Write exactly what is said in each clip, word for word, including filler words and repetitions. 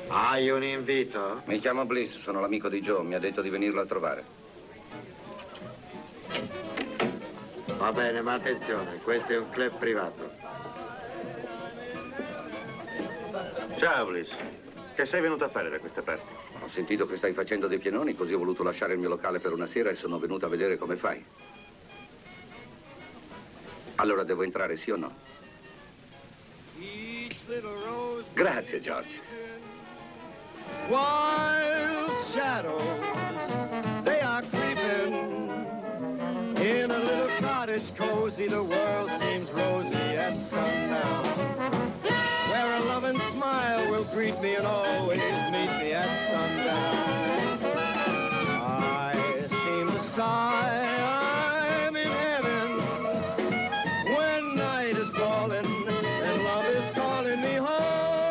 Hai un invito? Mi chiamo Bliss, sono l'amico di Joe, mi ha detto di venirlo a trovare. Va bene, ma attenzione, questo è un club privato. Ciao, Bliss. Che sei venuto a fare da queste parti? Ho sentito che stai facendo dei pianoni, così ho voluto lasciare il mio locale per una sera e sono venuto a vedere come fai. Allora devo entrare, sì o no? Grazie, George. Wild shadows, they are creeping in a little cottage cozy. The world seems rosy at sundown, where a loving smile will greet me and always meet me at sundown. I seem to sigh, I'm in heaven, when night is falling and love is calling me home.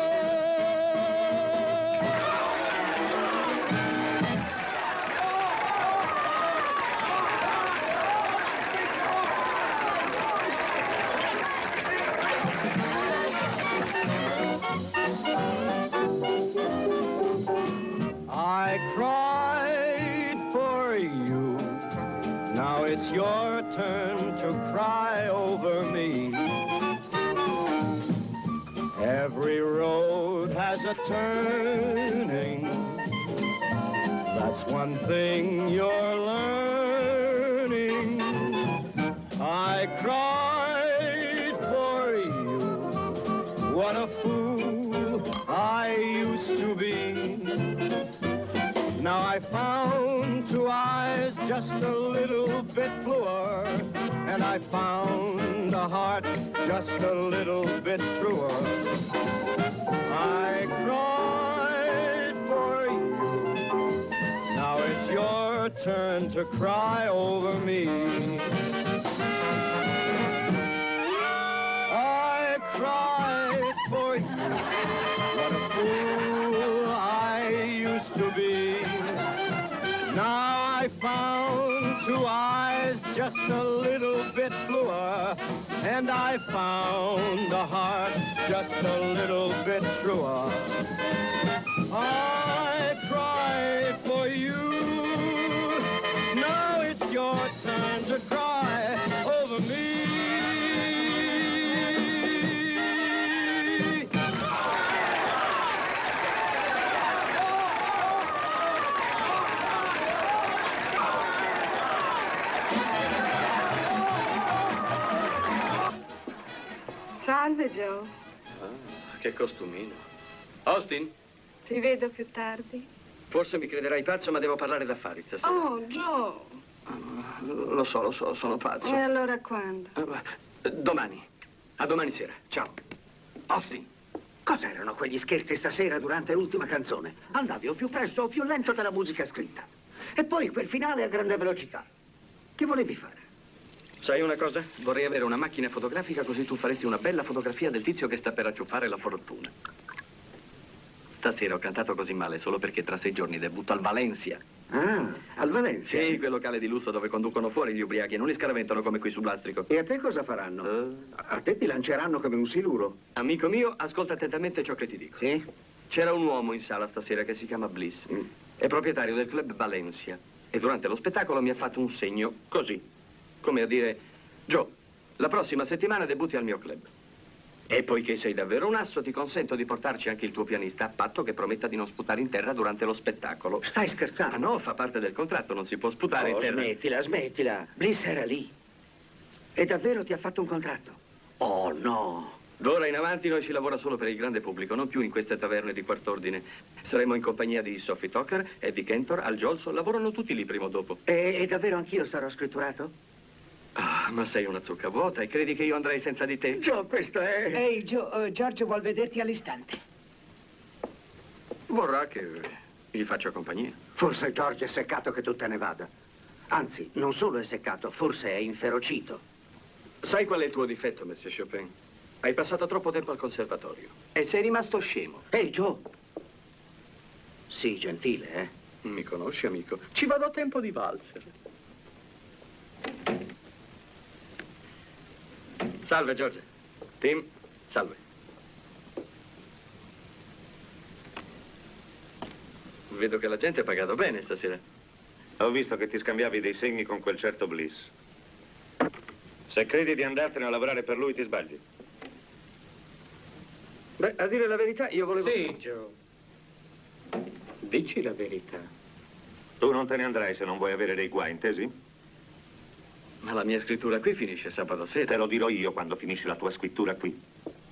I cried for you, now it's your turn to cry over me. Every road has a turning, that's one thing you're learning. I cried for you, what a fool I used to be. Now I found two eyes just a little bit bluer, and I found a heart just a little bit truer. I cried for you, now it's your turn to cry over me. I cried for you, what a fool I used to be. Now I found two eyes just a little bit bluer, and I found a heart just a little bit truer. I cried for you, now it's your turn to cry over me. Salve, Joe. Ah, che costumino. Austin? Ti vedo più tardi. Forse mi crederai pazzo, ma devo parlare d'affari stasera. Oh, Joe. Ah, lo so, lo so, sono pazzo. E allora quando? Ah, domani. A domani sera. Ciao. Austin. Cos'erano quegli scherzi stasera durante l'ultima canzone? Andavi o più presto o più lento della musica scritta. E poi quel finale a grande velocità. Che volevi fare? Sai una cosa? Vorrei avere una macchina fotografica così tu faresti una bella fotografia del tizio che sta per acciuffare la fortuna. Stasera ho cantato così male solo perché tra sei giorni debutto al Valencia. Ah, al Valencia? Sì, quel locale di lusso dove conducono fuori gli ubriachi e non li scaraventano come qui sul lastrico. E a te cosa faranno? Uh, a te ti lanceranno come un siluro. Amico mio, ascolta attentamente ciò che ti dico. Sì? C'era un uomo in sala stasera che si chiama Bliss. Mm. È proprietario del club Valencia. E durante lo spettacolo mi ha fatto un segno, così. Come a dire, Joe, la prossima settimana debutti al mio club. E poiché sei davvero un asso, ti consento di portarci anche il tuo pianista, a patto che prometta di non sputare in terra durante lo spettacolo. Stai scherzando? Ah no, fa parte del contratto, non si può sputare oh, in terra. Smettila, smettila. Bliss era lì. E davvero ti ha fatto un contratto? Oh, no. D'ora in avanti noi si lavora solo per il grande pubblico, non più in queste taverne di quart'ordine. Saremo in compagnia di Sophie Tucker, Eddie Cantor, Al Jolson, lavorano tutti lì prima o dopo. E, e davvero anch'io sarò scritturato? Ah, ma sei una zucca vuota e credi che io andrei senza di te? Joe, questo è... Ehi, Joe, uh, Giorgio vuol vederti all'istante. Vorrà che gli faccia compagnia. Forse George è seccato che tu te ne vada. Anzi, non solo è seccato, forse è inferocito. Sai qual è il tuo difetto, Monsieur Chopin? Hai passato troppo tempo al conservatorio e sei rimasto scemo. Ehi, Joe. Sì, gentile, eh? Mi conosci, amico? Ci vado a tempo di valzer. Salve, George. Tim, salve. vedo che la gente ha pagato bene stasera. Ho visto che ti scambiavi dei segni con quel certo Bliss. Se credi di andartene a lavorare per lui, ti sbagli. Beh, a dire la verità, io volevo... Sì, Joe. Dici la verità. Tu non te ne andrai se non vuoi avere dei guai, intesi? Ma la mia scrittura qui finisce sabato sera. Te lo dirò io quando finisci la tua scrittura qui.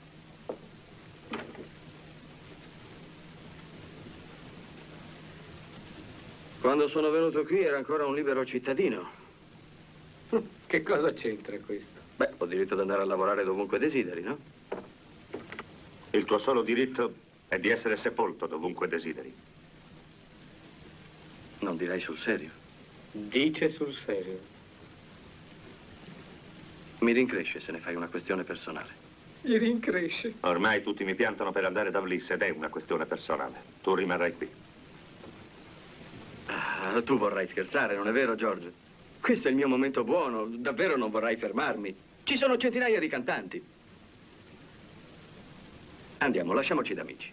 Quando sono venuto qui era ancora un libero cittadino. Che cosa c'entra questo? Beh, ho diritto di andare a lavorare dovunque desideri, no? Il tuo solo diritto è di essere sepolto dovunque desideri. Non direi sul serio. Dice sul serio. Mi rincresce se ne fai una questione personale. Mi rincresce. Ormai tutti mi piantano per andare da Bliss ed è una questione personale. Tu rimarrai qui. Ah, tu vorrai scherzare, non è vero, George? Questo è il mio momento buono. Davvero non vorrai fermarmi. Ci sono centinaia di cantanti. Andiamo, lasciamoci da amici.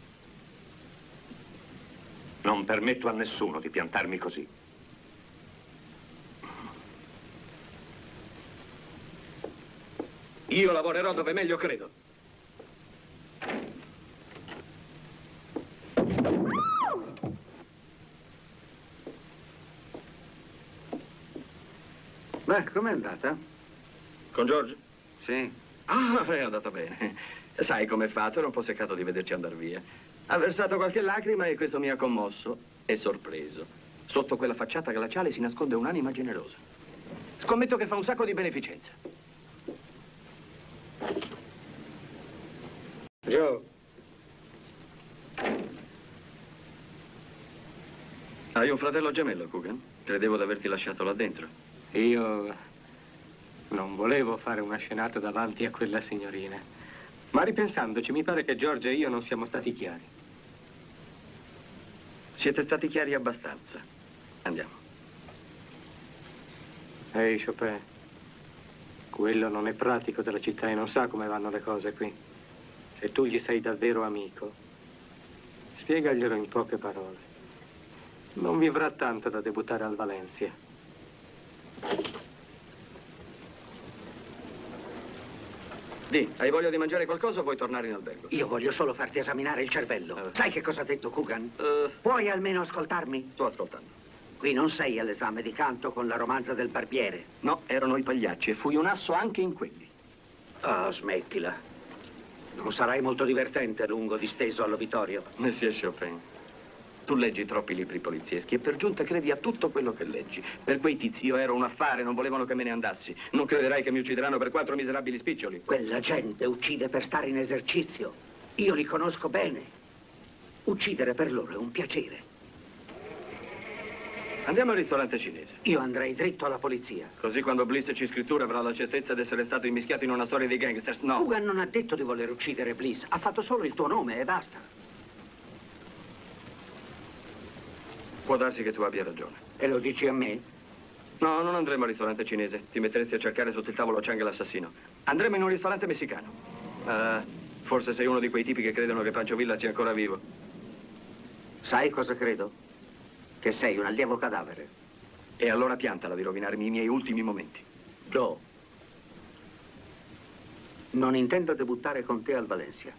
Non permetto a nessuno di piantarmi così. Io lavorerò dove meglio credo. Beh, com'è andata? Con George? Sì. Ah, è andata bene. Sai com'è fatto, era un po' seccato di vederci andare via. Ha versato qualche lacrima e questo mi ha commosso e sorpreso. Sotto quella facciata glaciale si nasconde un'anima generosa. Scommetto che fa un sacco di beneficenza. Joe. Hai un fratello gemello, Coogan? Credevo di averti lasciato là dentro. Io non volevo fare una scenata davanti a quella signorina. Ma ripensandoci, mi pare che George e io non siamo stati chiari. Siete stati chiari abbastanza. Andiamo. Ehi, Chopin. Quello non è pratico della città e non sa come vanno le cose qui. Se tu gli sei davvero amico, spiegaglielo in poche parole. Non vivrà tanto da debuttare al Valencia. Di, hai voglia di mangiare qualcosa o vuoi tornare in albergo? Io voglio solo farti esaminare il cervello. Uh. Sai che cosa ha detto Coogan? Uh, Puoi almeno ascoltarmi? sto ascoltando. Qui non sei all'esame di canto con la romanza del barbiere. No, erano i pagliacci e fui un asso anche in quelli. Oh, smettila. Non sarai molto divertente lungo disteso all'obitorio. Monsieur Chopin, tu leggi troppi libri polizieschi e per giunta credi a tutto quello che leggi. Per quei tizi io ero un affare, non volevano che me ne andassi. Non crederai che mi uccideranno per quattro miserabili spiccioli. Quella gente uccide per stare in esercizio. Io li conosco bene. Uccidere per loro è un piacere. Andiamo al ristorante cinese. Io andrei dritto alla polizia. Così quando Bliss ci scrittura avrà la certezza di essere stato immischiato in una storia di gangsters. No. Coogan non ha detto di voler uccidere Bliss. Ha fatto solo il tuo nome e basta. Può darsi che tu abbia ragione. E lo dici a me? No, non andremo al ristorante cinese. Ti metteresti a cercare sotto il tavolo Chang e l'assassino. Andremo in un ristorante messicano. Uh, forse sei uno di quei tipi che credono che Pancho Villa sia ancora vivo. Sai cosa credo? Che sei un allievo cadavere. E allora piantala di rovinarmi i miei ultimi momenti. Joe, non intendo debuttare con te al Valencia.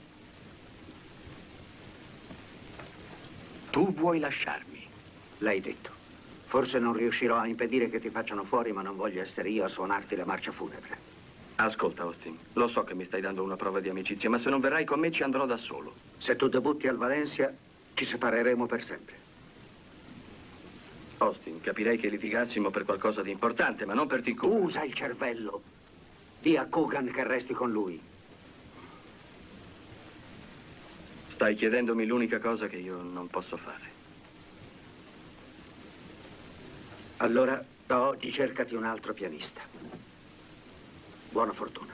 Tu vuoi lasciarmi? L'hai detto. Forse non riuscirò a impedire che ti facciano fuori, ma non voglio essere io a suonarti la marcia funebre. Ascolta, Austin, lo so che mi stai dando una prova di amicizia, ma se non verrai con me ci andrò da solo. Se tu debutti al Valencia, ci separeremo per sempre. Austin, capirei che litigassimo per qualcosa di importante, ma non per T. Coogan. Usa il cervello. Dì a Coogan che resti con lui. Stai chiedendomi l'unica cosa che io non posso fare. Allora, da oggi cercati un altro pianista. Buona fortuna.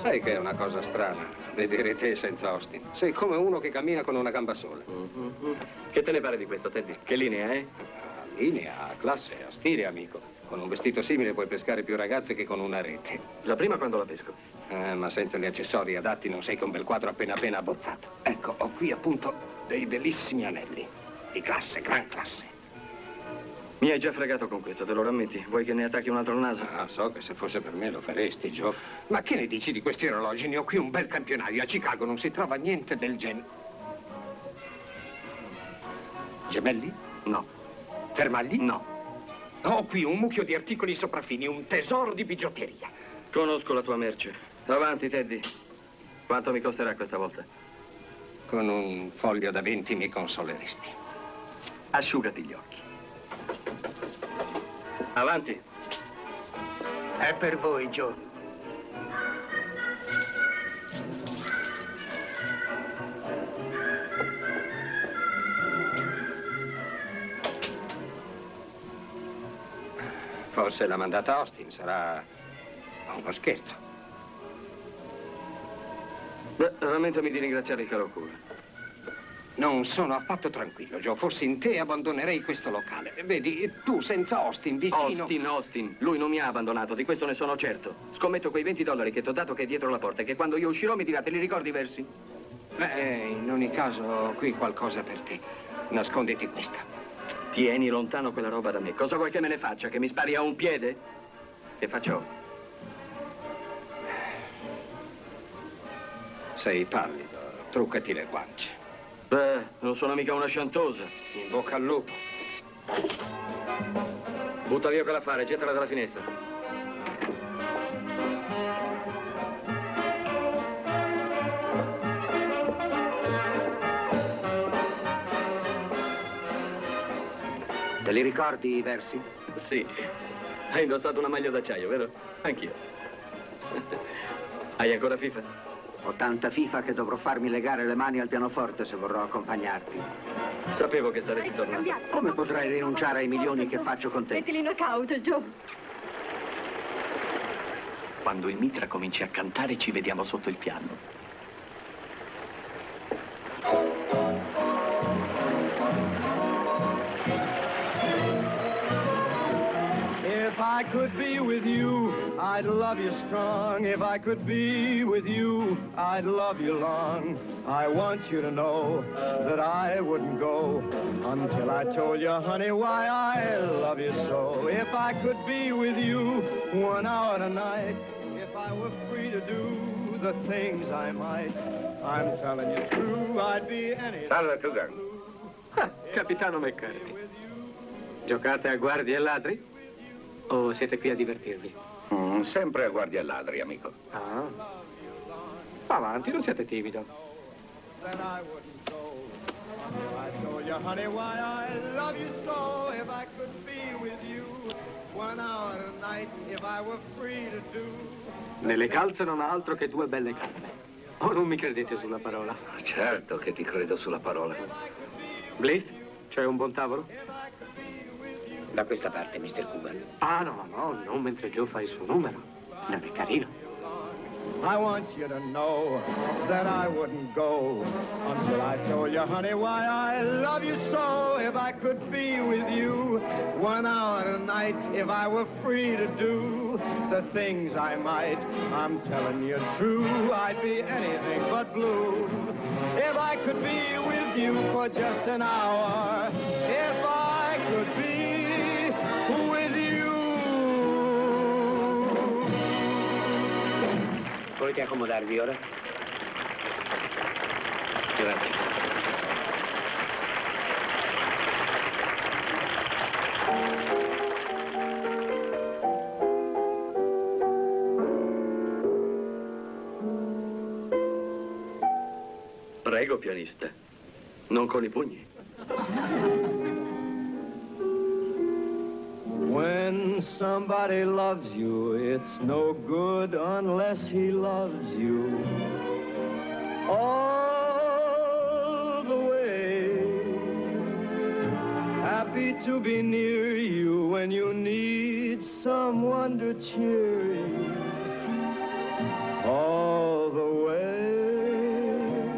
Sai che è una cosa strana, vedere te senza Austin. Sei come uno che cammina con una gamba sola. Mm-hmm. Che te ne pare di questo, Teddy? Che linea, eh? Linea, classe, a stile, amico. Con un vestito simile puoi pescare più ragazze che con una rete. La prima quando la pesco. Eh, ma senza gli accessori adatti non sei che un bel quadro appena appena abbozzato. Ecco, ho qui appunto dei bellissimi anelli. Di classe, gran classe. Mi hai già fregato con questo, te lo rammetti? Vuoi che ne attacchi un altro al naso? Ah, so che se fosse per me lo faresti, Joe. Ma che ne dici di questi orologi? Ne ho qui un bel campionario. A Chicago non si trova niente del genere. Gemelli? No. Fermagli? No. Ho qui un mucchio di articoli sopraffini, un tesoro di bigiotteria. Conosco la tua merce. Avanti, Teddy. Quanto mi costerà questa volta? Con un foglio da venti mi consoleresti. Asciugati gli occhi. Avanti. È per voi, Joe. Forse l'ha mandata Austin, sarà uno scherzo. Beh, rammentami di ringraziare il caro cura. Non sono affatto tranquillo, Joe. Fossi in te abbandonerei questo locale. Vedi, tu senza Austin vicino... Austin, Austin. Lui non mi ha abbandonato, di questo ne sono certo. Scommetto quei venti dollari che ti ho dato che è dietro la porta e che quando io uscirò mi dirà, te li ricordi versi? Beh, in ogni caso ho qui qualcosa per te. Nasconditi questa. Tieni lontano quella roba da me. Cosa vuoi che me ne faccia? Che mi spari a un piede? Che faccio? Sei pallido. Truccati le guance. Beh, non sono mica una sciantosa. In bocca al lupo. Butta via quell'affare, gettala dalla finestra. Te li ricordi i versi? Sì. Hai indossato una maglia d'acciaio, vero? Anch'io. Hai ancora FIFA? Ho tanta FIFA che dovrò farmi legare le mani al pianoforte se vorrò accompagnarti. Sapevo che saresti tornato. Come potrai rinunciare ai milioni che faccio con te? Mettili in knockout, Joe. Quando il mitra cominci a cantare ci vediamo sotto il piano. If I could be with you, I'd love you strong. If I could be with you, I'd love you long. I want you to know that I wouldn't go until I told you, honey, why I love you so. If I could be with you one hour tonight, if I were free to do the things I might, I'm telling you true, I'd be anything. Salve, Cougar. Ah, capitano McCarthy. Giocate a guardie e ladri? O siete qui a divertirvi? Mm, sempre a guardia ladri, amico. Ah. Avanti, non siete timido. Then I wouldn't go until I told you, honey, why I love you so. If I could be with you one hour a night, if I were free to do. Nelle calze non ha altro che due belle canne. O non mi credete sulla parola? Certo che ti credo sulla parola. Bliss, c'è un buon tavolo? Da questa parte, mister Coogan. Ah, no, no, non mentre Joe fa il suo numero. Non è carino. I want you to know that I wouldn't go until I told you, honey, why I love you so. If I could be with you one hour a night, if I were free to do the things I might, I'm telling you true, I'd be anything but blue. If I could be with you for just an hour, if I could be with you. Volete accomodarvi ora? Grazie. Prego, pianista. Non con i pugni. When somebody loves you, it's no good unless he loves you all the way. Happy to be near you when you need someone to cheer you. all the way.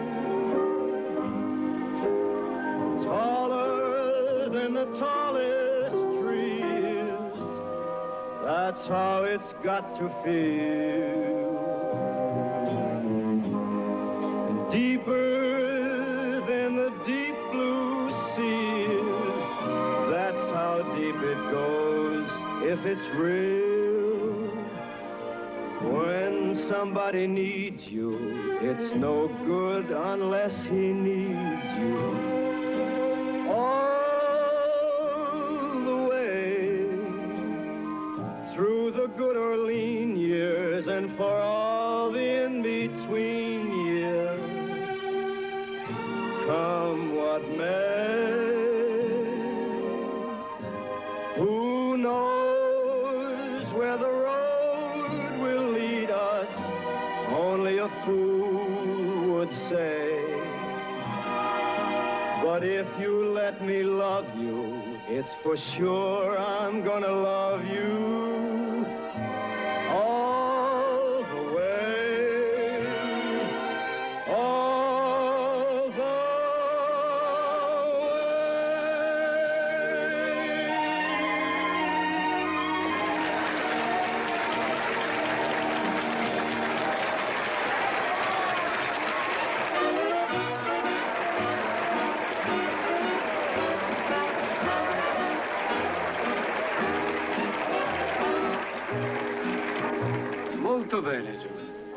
Taller than the tallest trees, that's how it's got to feel. And deeper than the deep blue seas, that's how deep it goes if it's real. When somebody needs you, it's no good unless he needs you. All the way through the good Orleans years and for all the in-between years, come what may. Who knows where the road will lead us? Only a fool would say. But if you let me love you, it's for sure I'm gonna love you all the way, all the way. Molto bene, Joe.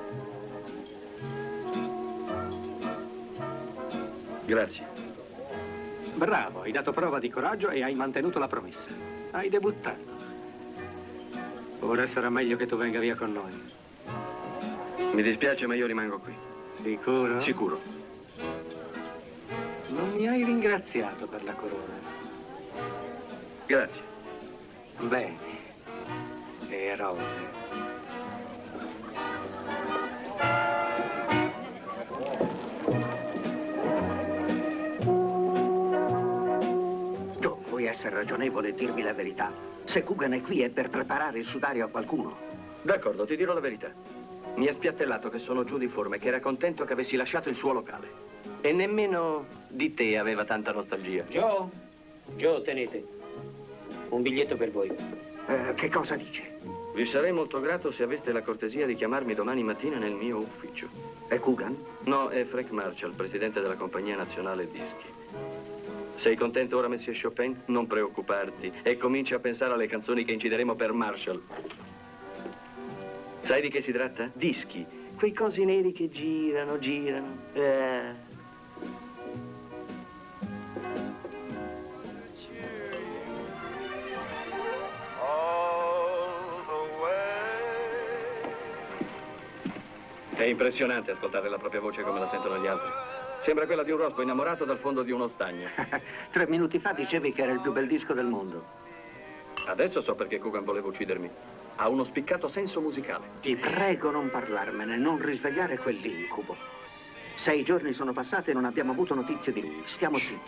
Grazie. Bravo, hai dato prova di coraggio e hai mantenuto la promessa. Hai debuttato. Ora sarà meglio che tu venga via con noi. Mi dispiace, ma io rimango qui. Sicuro? Sicuro. Non mi hai ringraziato per la corona. Grazie. Bene. Eroe. Joe, vuoi essere ragionevole e dirmi la verità? Se Coogan è qui è per preparare il sudario a qualcuno. D'accordo, ti dirò la verità. Mi ha spiattellato che sono giù di forma e che era contento che avessi lasciato il suo locale. E nemmeno di te aveva tanta nostalgia. Joe, Joe, tenete. Un biglietto per voi. Eh, che cosa dice? Vi sarei molto grato se aveste la cortesia di chiamarmi domani mattina nel mio ufficio. È Coogan? No, è Frank Marshall, presidente della Compagnia Nazionale Dischi. Sei contento ora, Monsieur Chopin? Non preoccuparti e comincia a pensare alle canzoni che incideremo per Marshall. Sai di che si tratta? Dischi. Quei cosi neri che girano, girano. Eh. È impressionante ascoltare la propria voce come la sentono gli altri. Sembra quella di un rospo innamorato dal fondo di uno stagno. Tre minuti fa dicevi che era il più bel disco del mondo. Adesso so perché Coogan voleva uccidermi. Ha uno spiccato senso musicale. Ti prego non parlarmene, non risvegliare quell'incubo. Sei giorni sono passati e non abbiamo avuto notizie di lui. Stiamo zitti.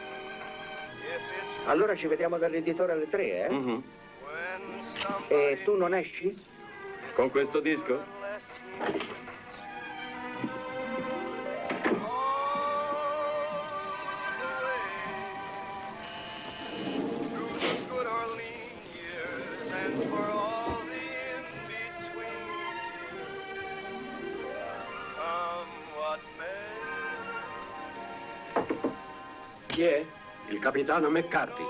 Allora ci vediamo dall'editore alle tre, eh? Mm-hmm. E tu non esci? Con questo disco? Chi è? Il capitano McCarthy.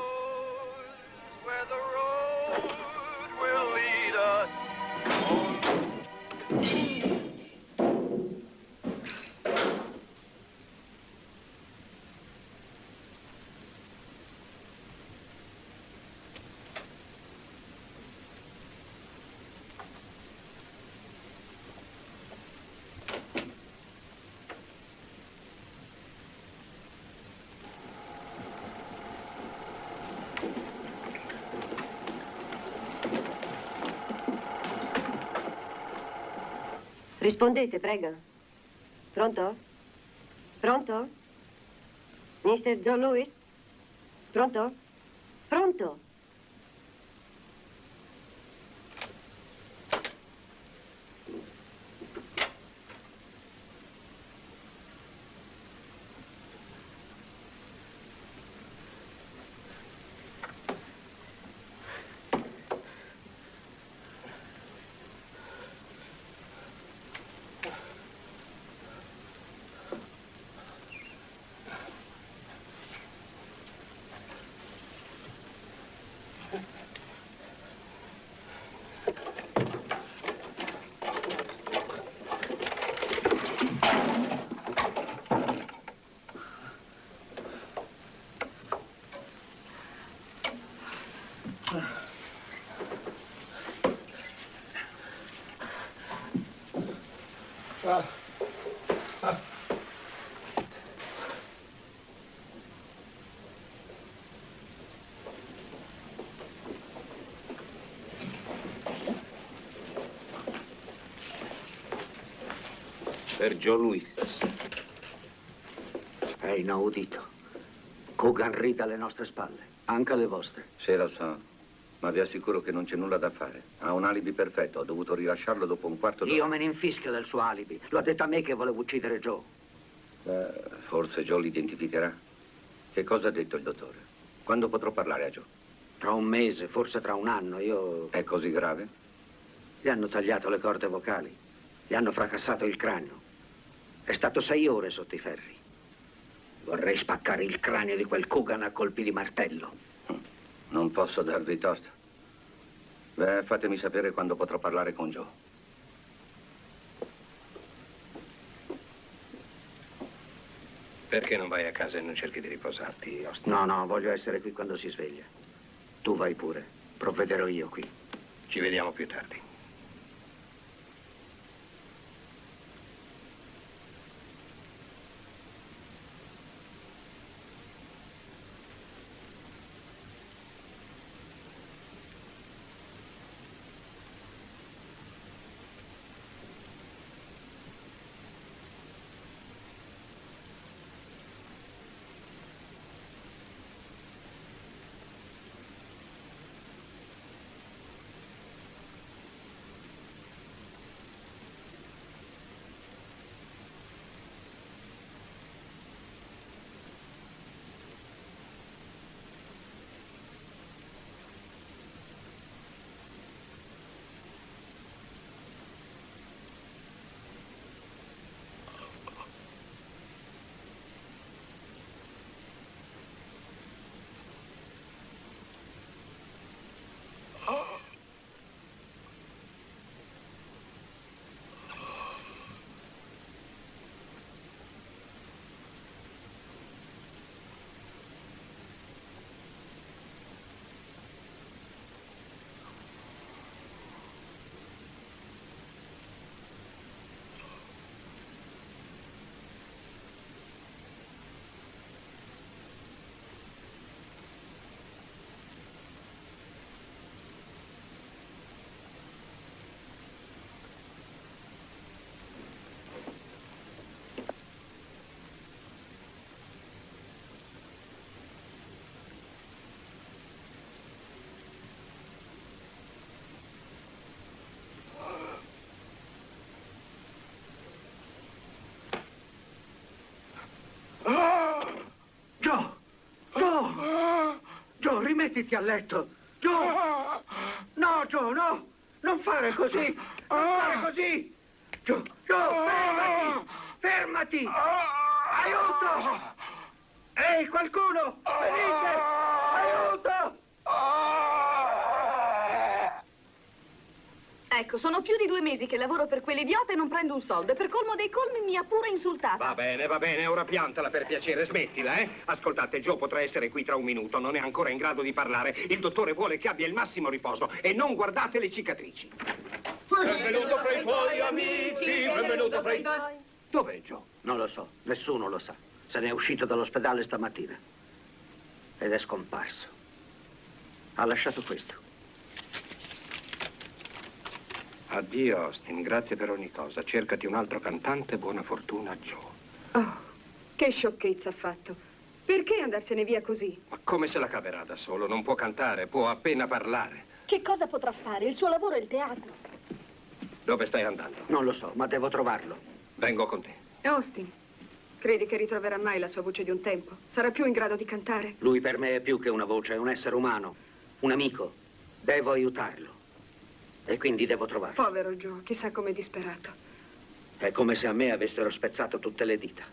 Rispondete, prego. Pronto? Pronto? mister John Lewis? Pronto? Pronto? Per Joe Louis. È inaudito. Coogan ride alle nostre spalle, anche alle vostre. Sì, lo so, ma vi assicuro che non c'è nulla da fare. Ha un alibi perfetto, ho dovuto rilasciarlo dopo un quarto d'ora. Io me ne infischio del suo alibi. Lo ha detto a me che volevo uccidere Joe. Beh, forse Joe l'identificherà. Che cosa ha detto il dottore? Quando potrò parlare a Joe? Tra un mese, forse tra un anno, io... È così grave? Gli hanno tagliato le corde vocali, gli hanno fracassato il cranio. È stato sei ore sotto i ferri. Vorrei spaccare il cranio di quel Coogan a colpi di martello. Non posso darvi torto. Beh, fatemi sapere quando potrò parlare con Joe. Perché non vai a casa e non cerchi di riposarti, Austin? No, no, voglio essere qui quando si sveglia. Tu vai pure, provvederò io qui. Ci vediamo più tardi. Joe! Joe! Joe, rimettiti a letto! Joe! No, Joe, no! Non fare così! Non fare così! Joe, Joe, fermati! Fermati! Aiuto! Ehi, qualcuno! Venite! Aiuto! Ecco, sono più di due mesi che lavoro per quell'idiota e non prendo un soldo. E per colmo dei colmi mi ha pure insultata. Va bene, va bene, ora piantala per piacere, smettila, eh? Ascoltate, Joe potrà essere qui tra un minuto, non è ancora in grado di parlare. Il dottore vuole che abbia il massimo riposo e non guardate le cicatrici. Benvenuto fra i tuoi amici, benvenuto fra i tuoi... Dov'è Joe? Non lo so, nessuno lo sa. Se n'è uscito dall'ospedale stamattina. Ed è scomparso. Ha lasciato questo. Addio, Austin, grazie per ogni cosa. Cercati un altro cantante, buona fortuna, Joe. Oh, che sciocchezza ha fatto. Perché andarsene via così? Ma come se la caverà da solo? Non può cantare, può appena parlare. Che cosa potrà fare? Il suo lavoro è il teatro. Dove stai andando? Non lo so, ma devo trovarlo. Vengo con te. Austin, credi che ritroverà mai la sua voce di un tempo? Sarà più in grado di cantare? Lui per me è più che una voce, è un essere umano, un amico. Devo aiutarlo. E quindi devo trovarlo. Povero Joe, chissà com'è disperato. È come se a me avessero spezzato tutte le dita.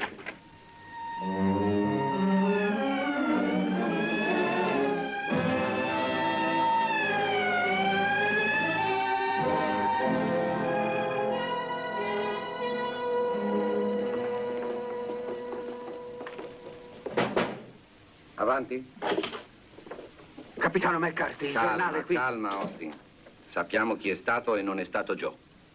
Avanti? Capitano McCarthy, il Calma, giornale qui. calma, Austin. Sappiamo chi è stato e non è stato Joe.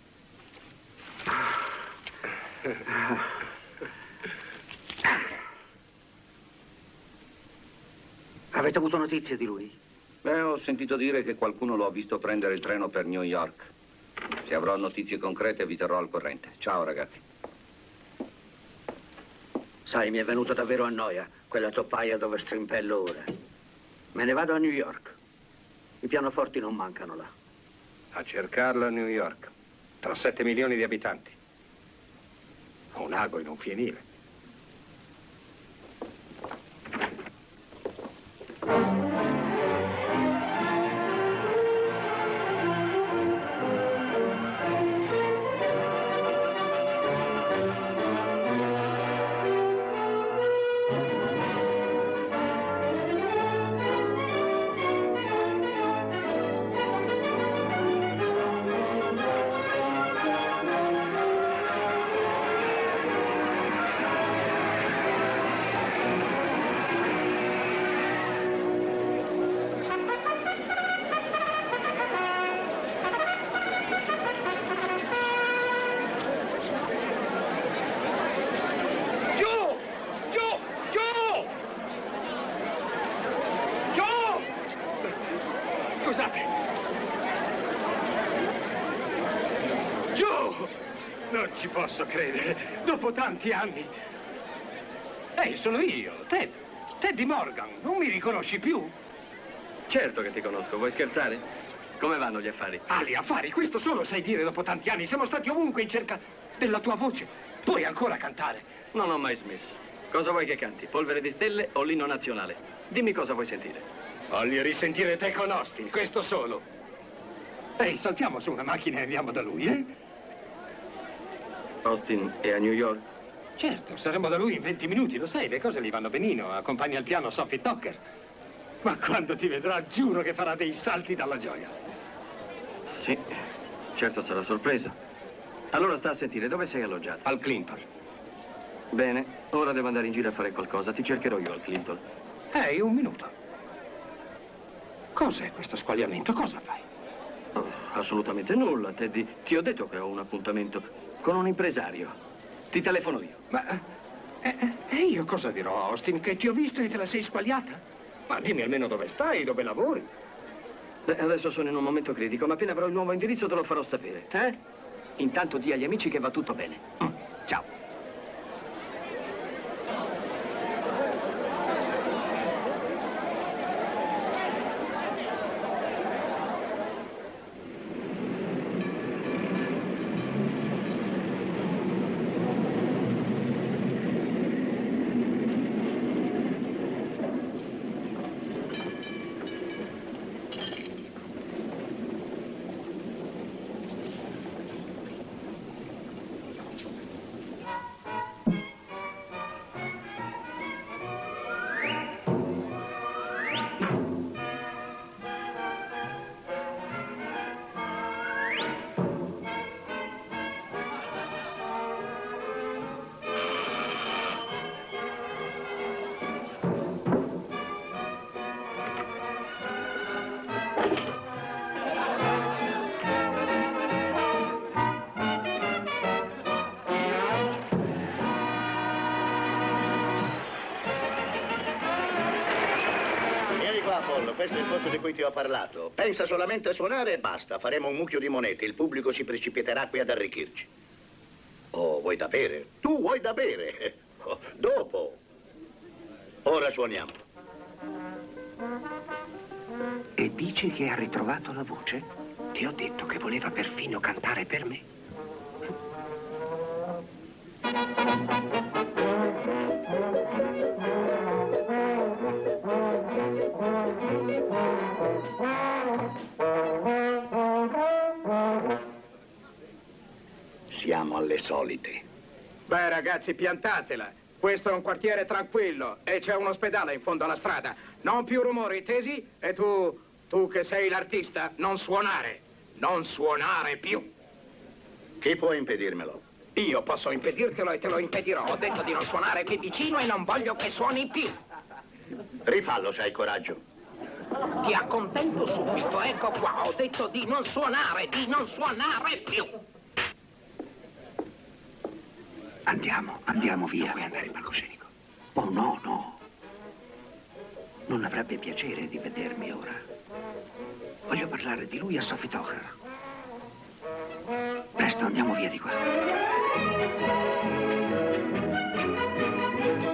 Avete avuto notizie di lui? Beh, ho sentito dire che qualcuno lo ha visto prendere il treno per New York. Se avrò notizie concrete vi terrò al corrente. Ciao, ragazzi. Sai, mi è venuta davvero a noia quella toppaia dove strimpello ora. Me ne vado a New York. I pianoforti non mancano là. A cercarlo a New York, tra sette milioni di abitanti. Un ago in un fienile. ci posso credere. Dopo tanti anni. Ehi, sono io, Ted. Teddy Morgan. Non mi riconosci più? Certo che ti conosco. Vuoi scherzare? Come vanno gli affari? Ah, gli affari? Questo solo sai dire dopo tanti anni. Siamo stati ovunque in cerca della tua voce. Puoi ancora cantare? Non ho mai smesso. Cosa vuoi che canti? Polvere di stelle o l'inno nazionale? Dimmi cosa vuoi sentire. Voglio risentire te con Austin, questo solo. Ehi, saltiamo su una macchina e andiamo da lui, eh? Austin è a New York? Certo, saremo da lui in venti minuti, lo sai, le cose gli vanno benino. Accompagna al piano Sophie Tucker. Ma quando ti vedrà, giuro che farà dei salti dalla gioia. Sì, certo sarà sorpreso. Allora sta a sentire, dove sei alloggiato? Al Clinton. Bene, ora devo andare in giro a fare qualcosa. Ti cercherò io al Clinton. Ehi, un minuto. Cos'è questo squagliamento? Cosa fai? Oh, assolutamente nulla, Teddy. Ti ho detto che ho un appuntamento con un impresario. Ti telefono io. Ma eh, eh, io cosa dirò a Austin? Che ti ho visto e te la sei squagliata? Ma dimmi almeno dove stai, dove lavori. Beh, adesso sono in un momento critico, ma appena avrò il nuovo indirizzo te lo farò sapere. Eh? Intanto di agli amici che va tutto bene. Mm. Ciao. Questo è il posto di cui ti ho parlato. Pensa solamente a suonare e basta. Faremo un mucchio di monete. Il pubblico si precipiterà qui ad arricchirci. Oh, vuoi da bere? Tu vuoi da bere? Oh, dopo. Ora suoniamo. E dici che ha ritrovato la voce? Ti ho detto che voleva perfino cantare per me. Siamo alle solite. Beh, ragazzi, piantatela. Questo è un quartiere tranquillo e c'è un ospedale in fondo alla strada. Non più rumori, tesi? E tu, tu che sei l'artista, non suonare. Non suonare più. Chi può impedirmelo? Io posso impedirtelo e te lo impedirò. Ho detto di non suonare qui vicino e non voglio che suoni più. Rifallo se hai coraggio. Ti accontento subito, ecco qua. Ho detto di non suonare, di non suonare più. Andiamo, andiamo via. Non vuoi andare in palcoscenico? Oh, no, no. Non avrebbe piacere di vedermi ora. Voglio parlare di lui a Sophie Tucker. Presto, andiamo via di qua.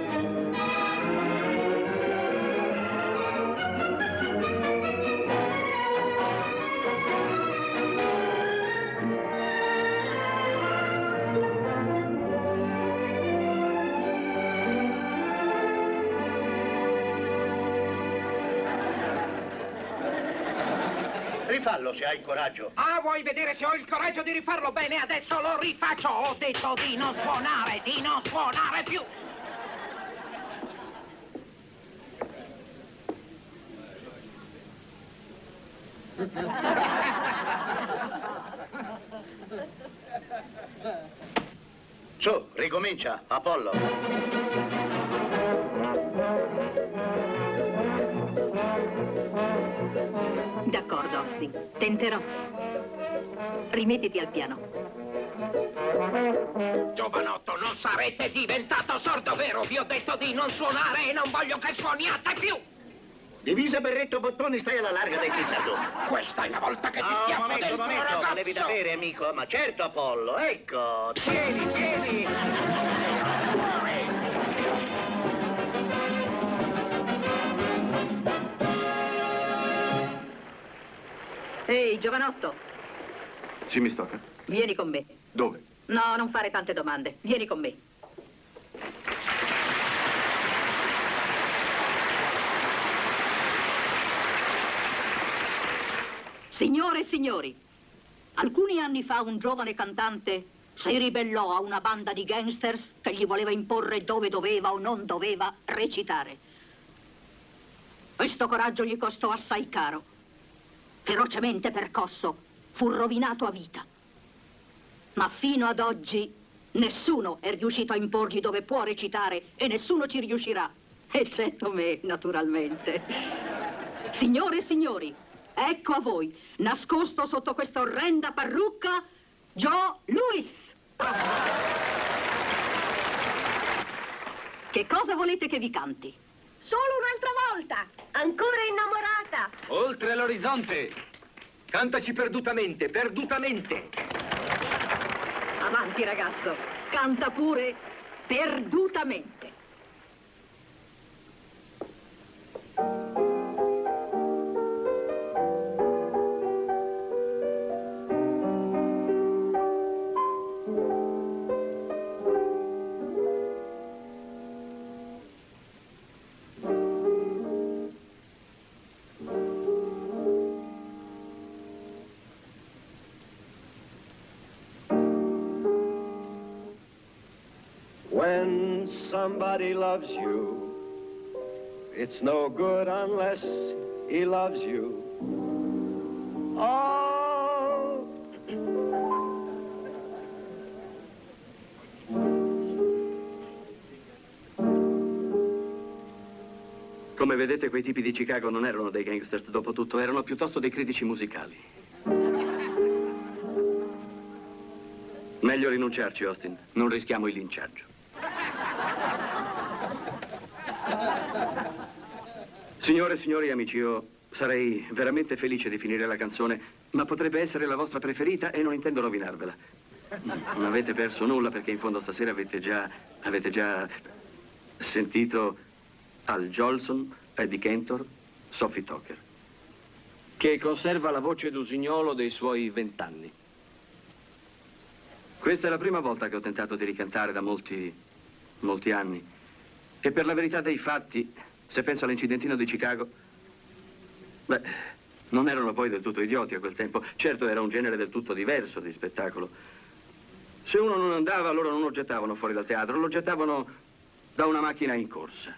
Rifallo se hai il coraggio. Ah, vuoi vedere se ho il coraggio di rifarlo? Bene, adesso lo rifaccio. Ho detto di non suonare, di non suonare più. Su, ricomincia, Apollo. D'accordo, Austin. Tenterò. Rimettiti al piano. Giovanotto, non sarete diventato sordo, vero? Vi ho detto di non suonare e non voglio che suoniate più. Divisa, berretto, bottoni, stai alla larga dai pizzadoni. Questa è la volta che ti Oh, schiaffo momento, dentro, momento, ragazzo. ma levi da bere, amico. Ma certo, Apollo, ecco. Tieni, tieni. Ehi, giovanotto, Sì, mi stocca. vieni con me. Dove? No, non fare tante domande. Vieni con me. Signore e signori, alcuni anni fa un giovane cantante si ribellò a una banda di gangsters che gli voleva imporre dove doveva o non doveva recitare. Questo coraggio gli costò assai caro. Ferocemente percosso, fu rovinato a vita. Ma fino ad oggi nessuno è riuscito a imporgli dove può recitare e nessuno ci riuscirà, eccetto me, naturalmente. Signore e signori, ecco a voi, nascosto sotto questa orrenda parrucca, Joe Louis. Che cosa volete che vi canti? Solo un'altra volta! Ancora innamorata! Oltre l'orizzonte! Cantaci perdutamente, perdutamente! Avanti, ragazzo, canta pure perdutamente. When somebody loves you, it's no good unless he loves you. Oh. Come vedete, quei tipi di Chicago non erano dei gangsters, dopo tutto, erano piuttosto dei critici musicali. Meglio rinunciarci, Austin. Non rischiamo il linciaggio. Signore e signori amici, io sarei veramente felice di finire la canzone, ma potrebbe essere la vostra preferita e non intendo rovinarvela. Non avete perso nulla perché in fondo stasera avete già, avete già sentito Al Jolson, Eddie Cantor, Sophie Tucker, che conserva la voce d'usignolo dei suoi vent'anni. Questa è la prima volta che ho tentato di ricantare da molti, molti anni. E per la verità dei fatti, se penso all'incidentino di Chicago, beh, non erano poi del tutto idioti a quel tempo. Certo, era un genere del tutto diverso di spettacolo. Se uno non andava, loro non lo gettavano fuori dal teatro, lo gettavano da una macchina in corsa.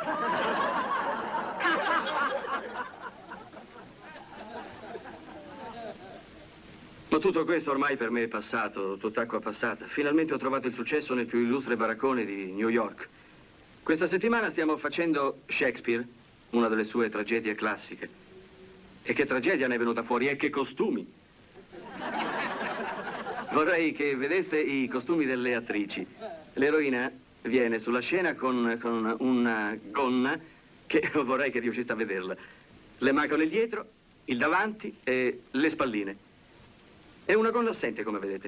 Ma tutto questo ormai per me è passato, tutt'acqua passata. Finalmente ho trovato il successo nel più illustre baraccone di New York. Questa settimana stiamo facendo Shakespeare, una delle sue tragedie classiche. E che tragedia ne è venuta fuori, e che costumi! Vorrei che vedeste i costumi delle attrici. L'eroina viene sulla scena con, con una gonna che vorrei che riusciste a vederla. Le mancano il dietro, il davanti e le spalline. È una gonna assente, come vedete.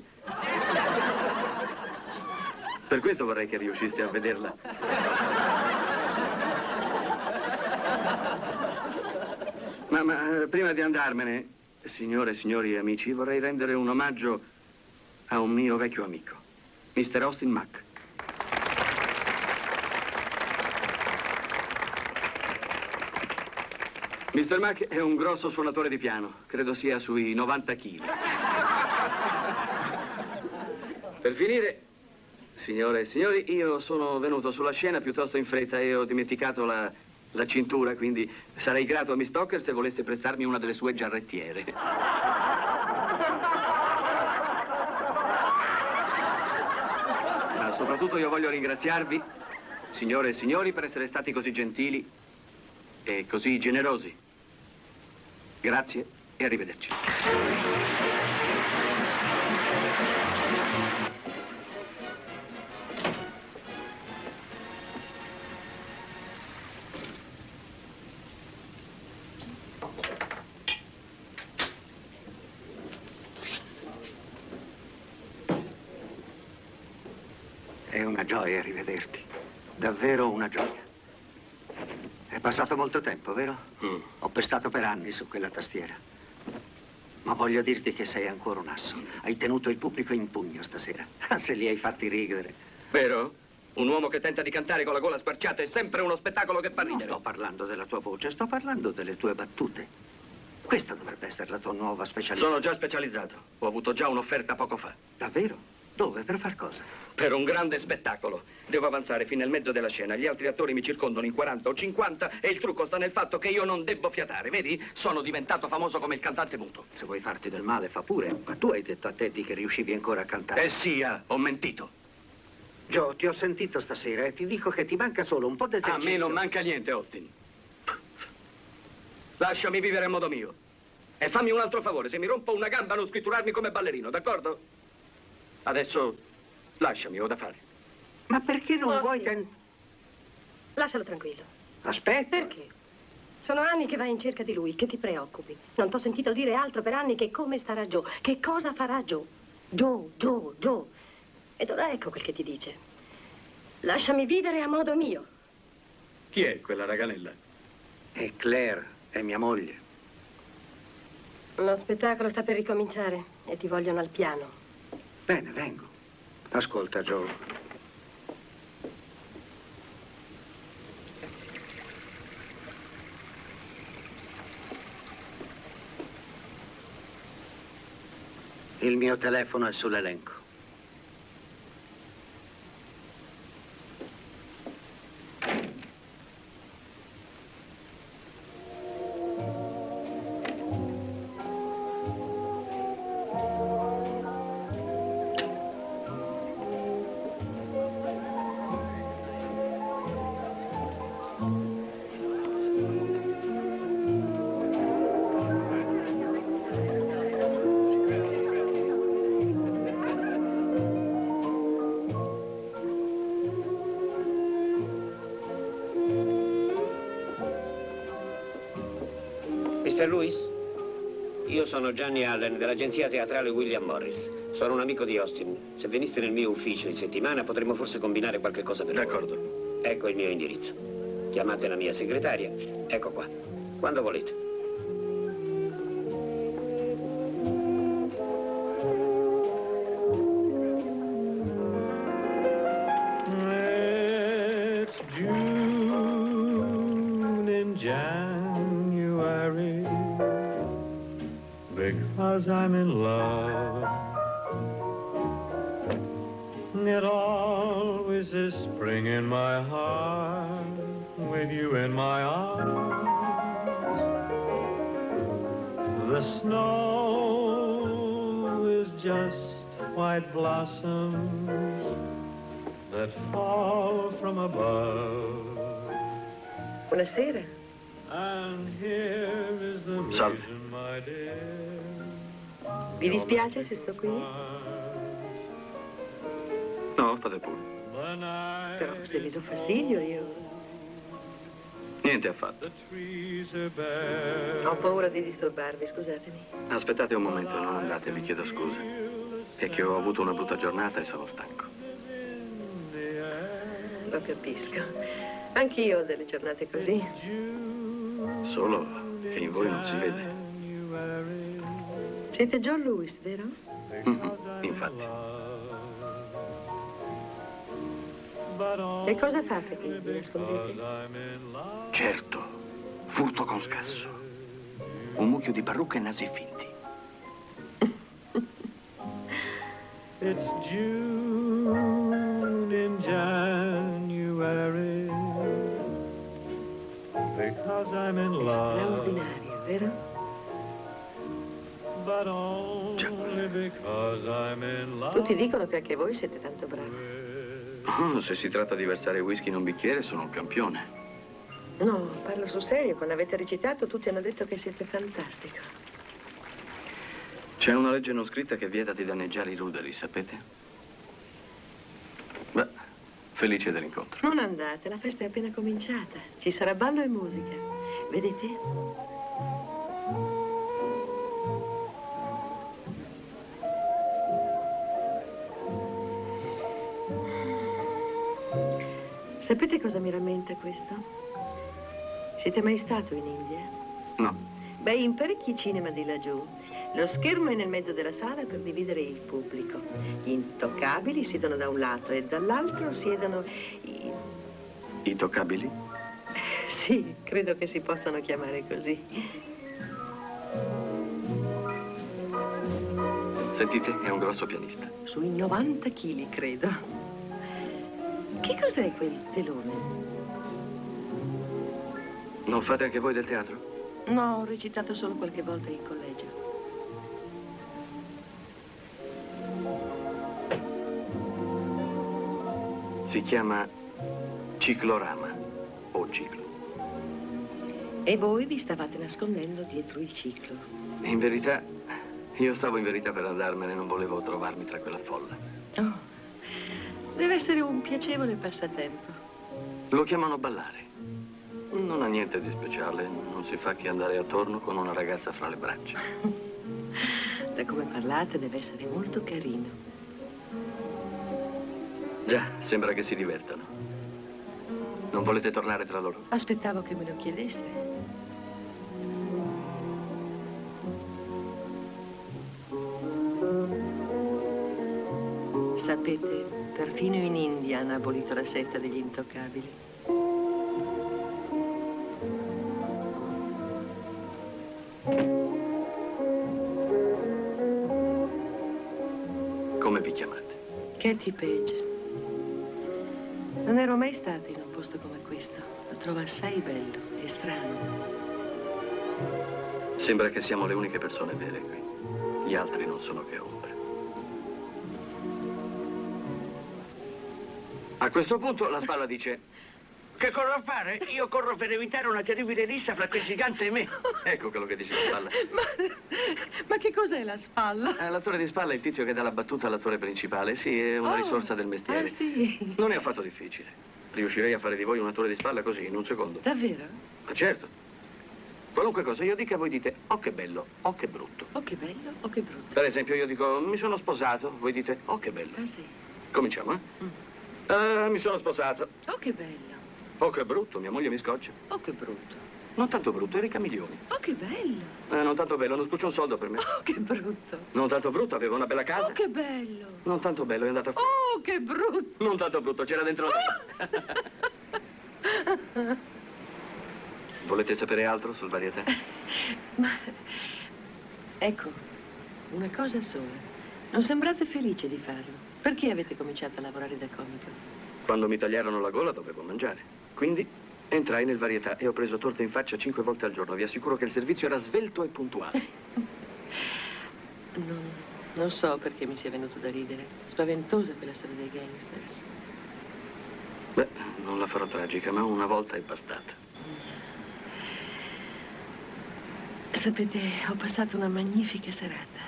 Per questo vorrei che riusciste a vederla. Ma, ma prima di andarmene, signore e signori amici, vorrei rendere un omaggio a un mio vecchio amico, mister Austin Mack. mister Mack è un grosso suonatore di piano. Credo sia sui novanta chili. Per finire, signore e signori, io sono venuto sulla scena piuttosto in fretta e ho dimenticato la, la cintura, quindi sarei grato a Miss Stoker se volesse prestarmi una delle sue giarrettiere. Ma soprattutto io voglio ringraziarvi, signore e signori, per essere stati così gentili e così generosi. Grazie e arrivederci. È una gioia rivederti. Davvero una gioia. È passato molto tempo, vero? Mm. Ho pestato per anni su quella tastiera. Ma voglio dirti che sei ancora un asso. Hai tenuto il pubblico in pugno stasera. Se li hai fatti ridere. Vero? Un uomo che tenta di cantare con la gola sparciata è sempre uno spettacolo che fa ridere. Non sto parlando della tua voce, sto parlando delle tue battute. Questa dovrebbe essere la tua nuova specialità. Sono già specializzato. Ho avuto già un'offerta poco fa. Davvero? Dove? Per far cosa? Per un grande spettacolo. Devo avanzare fino al mezzo della scena. Gli altri attori mi circondano in quaranta o cinquanta e il trucco sta nel fatto che io non debbo fiatare. Vedi? Sono diventato famoso come il cantante muto. Se vuoi farti del male, fa pure. Ma tu hai detto a Teddy che riuscivi ancora a cantare. Eh sia, ho mentito. Joe, ti ho sentito stasera e ti dico che ti manca solo un po' di A me non manca niente, Austin. Lasciami vivere a modo mio. E fammi un altro favore. Se mi rompo una gamba non scritturarmi come ballerino, d'accordo? Adesso lasciami, ho da fare. Ma perché non Austin, vuoi can... Lascialo tranquillo. Aspetta. Perché? Sono anni che vai in cerca di lui, che ti preoccupi. Non t'ho sentito dire altro per anni che come starà Joe, che cosa farà Joe. Joe, Joe, Joe. Ed ora ecco quel che ti dice. Lasciami vivere a modo mio. Chi è quella raganella? È Claire, è mia moglie. Lo spettacolo sta per ricominciare e ti vogliono al piano. Bene, vengo. Ascolta, Joe. Il mio telefono è sull'elenco. mister Lewis? Io sono Gianni Allen dell'agenzia teatrale William Morris. Sono un amico di Austin. Se veniste nel mio ufficio in settimana potremmo forse combinare qualche cosa per voi. D'accordo. Ecco il mio indirizzo. Chiamate la mia segretaria. Ecco qua. Quando volete. It's June in January because I'm in love. It always is spring in my heart with you in my arms. The snow is just white blossoms that fall from above. Buonasera. And here is the Salve. reason, my dear. Vi dispiace se sto qui? No, fate pure. Però se vi do fastidio io... Niente affatto. Ho paura di disturbarvi, scusatemi. Aspettate un momento, non andate, vi chiedo scusa. È che ho avuto una brutta giornata e sono stanco. Lo capisco. Anch'io ho delle giornate così. Solo che in voi non si vede. Siete John Lewis, vero? Mm-hmm, infatti. E cosa fate qui? Vi nascondete? Certo, Furto con scasso. Un mucchio di parrucche e nasi finti. It's June in January because I'm in love. Straordinario, vero? But only because I'm in love. Tutti dicono che anche voi siete tanto bravi. Oh, se si tratta di versare whisky in un bicchiere, sono un campione. No, parlo sul serio. Quando avete recitato, tutti hanno detto che siete fantastico. C'è una legge non scritta che vieta di danneggiare i ruderi, sapete? Beh, felice dell'incontro. Non andate, la festa è appena cominciata. Ci sarà ballo e musica. Vedete? Sapete cosa mi rammenta questo? Siete mai stato in India? No. Beh, in parecchi cinema di laggiù, lo schermo è nel mezzo della sala per dividere il pubblico. Gli intoccabili siedono da un lato e dall'altro siedono i... I toccabili? Sì, credo che si possano chiamare così. Sentite, è un grosso pianista. Sui novanta chili, credo. Che cos'è quel telone? Non fate anche voi del teatro? No, ho recitato solo qualche volta in collegio. Si chiama ciclorama o ciclo. E voi vi stavate nascondendo dietro il ciclo. In verità, io stavo in verità per andarmene, non volevo trovarmi tra quella folla. Oh, deve essere un piacevole passatempo. Lo chiamano ballare. Non ha niente di speciale, non si fa che andare attorno con una ragazza fra le braccia. Da come parlate deve essere molto carino. Già, sembra che si divertano. Non volete tornare tra loro? Aspettavo che me lo chiedeste. Sapete, perfino in India hanno abolito la setta degli intoccabili. Come vi chiamate? Katie Page. Non ero mai stata in un posto come questo. Lo trovo assai bello e strano. Sembra che siamo le uniche persone vere qui. Gli altri non sono che ombre. A questo punto la spalla dice: Che corro a fare? Io corro per evitare una terribile rissa fra quel gigante e me. Ecco quello che dice la spalla. Ma, ma che cos'è la spalla? Eh, l'attore di spalla è il tizio che dà la battuta all'attore principale. Sì, è una Oh, risorsa del mestiere. Ah, sì. Non è affatto difficile. Riuscirei a fare di voi un attore di spalla così, in un secondo. Davvero? Ma certo. Qualunque cosa io dica, voi dite: oh che bello, oh che brutto. Oh che bello, oh che brutto. Per esempio io dico: mi sono sposato, voi dite: oh che bello. Ah, sì. Cominciamo, eh? Mm. Eh, mi sono sposato. Oh che bello. Oh che brutto, mia moglie mi scoccia. Oh che brutto. Non tanto brutto, Erika Milioni. Oh che bello. Eh, non tanto bello, non spuccio un soldo per me. Oh che brutto. Non tanto brutto, aveva una bella casa. Oh che bello. Non tanto bello, è andata a... Oh che brutto. Non tanto brutto, c'era dentro... Volete sapere altro sul varietà? Ma... Ecco, una cosa sola. Non sembrate felice di farlo. Perché avete cominciato a lavorare da comico? Quando mi tagliarono la gola dovevo mangiare. Quindi entrai nel varietà e ho preso torte in faccia cinque volte al giorno. Vi assicuro che il servizio era svelto e puntuale. Non, non so perché mi sia venuto da ridere. Spaventosa quella storia dei gangsters. Beh, non la farò tragica, ma una volta è bastata. Sapete, ho passato una magnifica serata.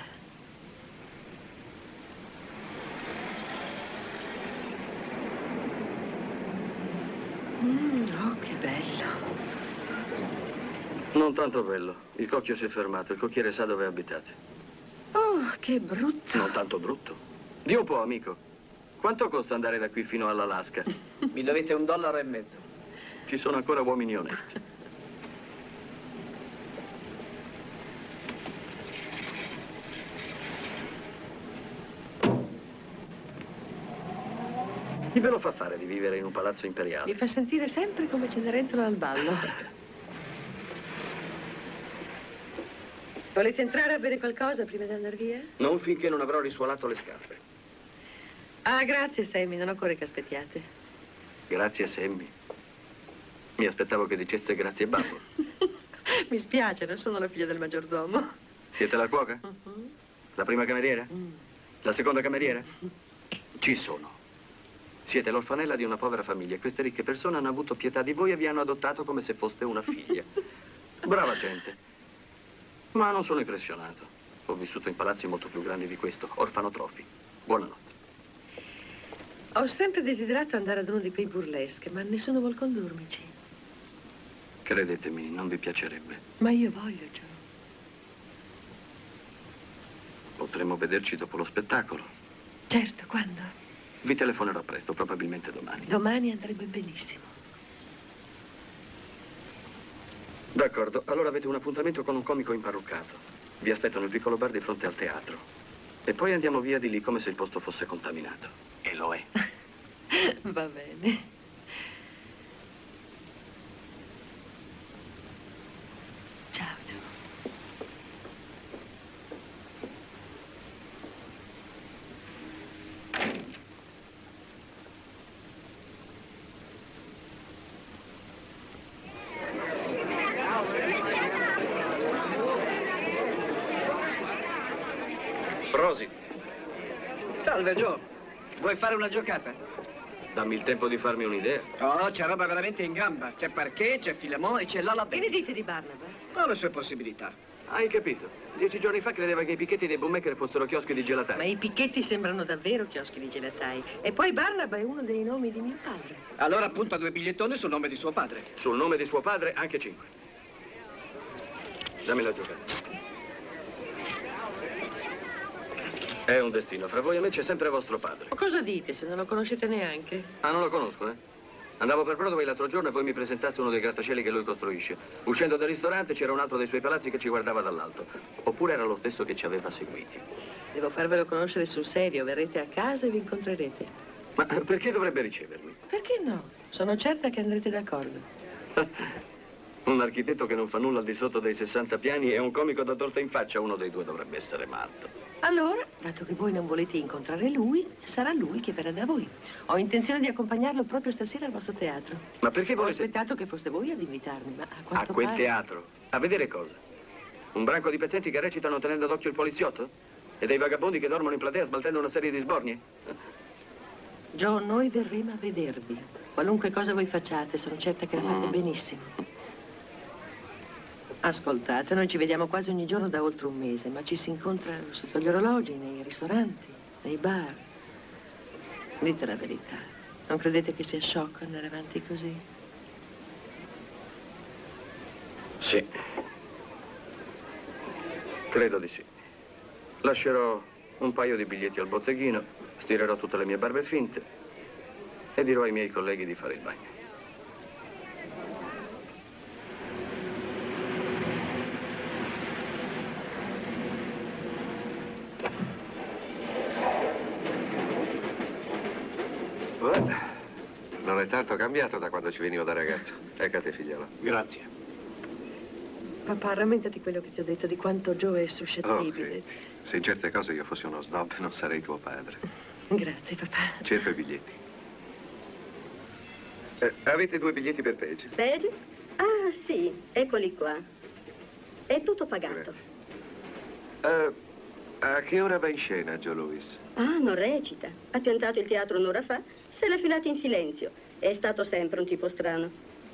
Mm, oh, che bello. Non tanto bello. Il cocchio si è fermato. Il cocchiere sa dove abitate. Oh, che brutto. Non tanto brutto. Dio può, amico. Quanto costa andare da qui fino all'Alaska? Mi dovete un dollaro e mezzo. Ci sono ancora uomini onesti. Chi ve lo fa fare di vivere in un palazzo imperiale? Mi fa sentire sempre come Cenerentola al ballo. Volete entrare a bere qualcosa prima di andare via? Non finché non avrò risuolato le scarpe. Ah, grazie, Sammy, non occorre che aspettiate. Grazie, Sammy. Mi aspettavo che dicesse grazie, babbo. Mi spiace, non sono la figlia del maggiordomo. Siete la cuoca? Uh-huh. La prima cameriera? Mm. La seconda cameriera? Ci sono. Siete l'orfanella di una povera famiglia e queste ricche persone hanno avuto pietà di voi e vi hanno adottato come se foste una figlia. Brava gente. Ma non sono impressionato. Ho vissuto in palazzi molto più grandi di questo, orfanotrofi. Buonanotte. Ho sempre desiderato andare ad uno di quei burlesque, ma nessuno vuol condurmici. Credetemi, non vi piacerebbe. Ma io voglio, Joe. Potremmo vederci dopo lo spettacolo. Certo, quando? Vi telefonerò presto, probabilmente domani. Domani andrebbe benissimo. D'accordo, allora avete un appuntamento con un comico imparruccato. Vi aspetto nel piccolo bar di fronte al teatro. E poi andiamo via di lì come se il posto fosse contaminato. E lo è. Va bene. Ciao, Joe. Rosi. Salve, Joe. Vuoi fare una giocata? Dammi il tempo di farmi un'idea. Oh, c'è roba veramente in gamba. C'è Parquet, c'è Filemon e c'è Lola Che Bell. ne dite di Barnaba? Ha le sue possibilità. Hai capito? Dieci giorni fa credeva che i picchetti dei bookmaker fossero chioschi di gelatai. Ma i picchetti sembrano davvero chioschi di gelatai. E poi Barnaba è uno dei nomi di mio padre. Allora punta due bigliettoni sul nome di suo padre. Sul nome di suo padre anche cinque. Dammi la giocata. È un destino. Fra voi e me c'è sempre vostro padre. Ma cosa dite se non lo conoscete neanche? Ah, non lo conosco, eh? Andavo per Broadway l'altro giorno e poi mi presentaste uno dei grattacieli che lui costruisce. Uscendo dal ristorante c'era un altro dei suoi palazzi che ci guardava dall'alto. Oppure era lo stesso che ci aveva seguiti. Devo farvelo conoscere sul serio. Verrete a casa e vi incontrerete. Ma perché dovrebbe ricevermi? Perché no? Sono certa che andrete d'accordo. Un architetto che non fa nulla al di sotto dei sessanta piani e un comico da torta in faccia, uno dei due dovrebbe essere matto. Allora, dato che voi non volete incontrare lui, sarà lui che verrà da voi. Ho intenzione di accompagnarlo proprio stasera al vostro teatro. Ma perché Ho volete... aspettato che foste voi ad invitarmi, ma a A quanto quel pare... teatro? A vedere cosa? Un branco di pezzenti che recitano tenendo d'occhio il poliziotto? E dei vagabondi che dormono in platea smaltendo una serie di sbornie? Joe, noi verremo a vedervi. Qualunque cosa voi facciate, sono certa che la fate Mm. benissimo. Ascoltate, noi ci vediamo quasi ogni giorno da oltre un mese, ma ci si incontra sotto gli orologi, nei ristoranti, nei bar. Dite la verità. Non credete che sia sciocco andare avanti così? Sì. Credo di sì. Lascerò un paio di biglietti al botteghino, stirerò tutte le mie barbe finte e dirò ai miei colleghi di fare il bagno. Non è tanto cambiato da quando ci venivo da ragazzo. Ecco a te, figliolo. Grazie. Papà, rammentati quello che ti ho detto di quanto Joe è Oh, suscettibile. Katie, se in certe cose io fossi uno snob, non sarei tuo padre. Grazie, papà. Cerco i biglietti. Eh, avete due biglietti per Paige? Paige? Ah, sì, eccoli qua. È tutto pagato. Eh, a che ora va in scena, Joe Louis? Ah, non recita. Ha piantato il teatro un'ora fa, se l'ha filato in silenzio. È stato sempre un tipo strano.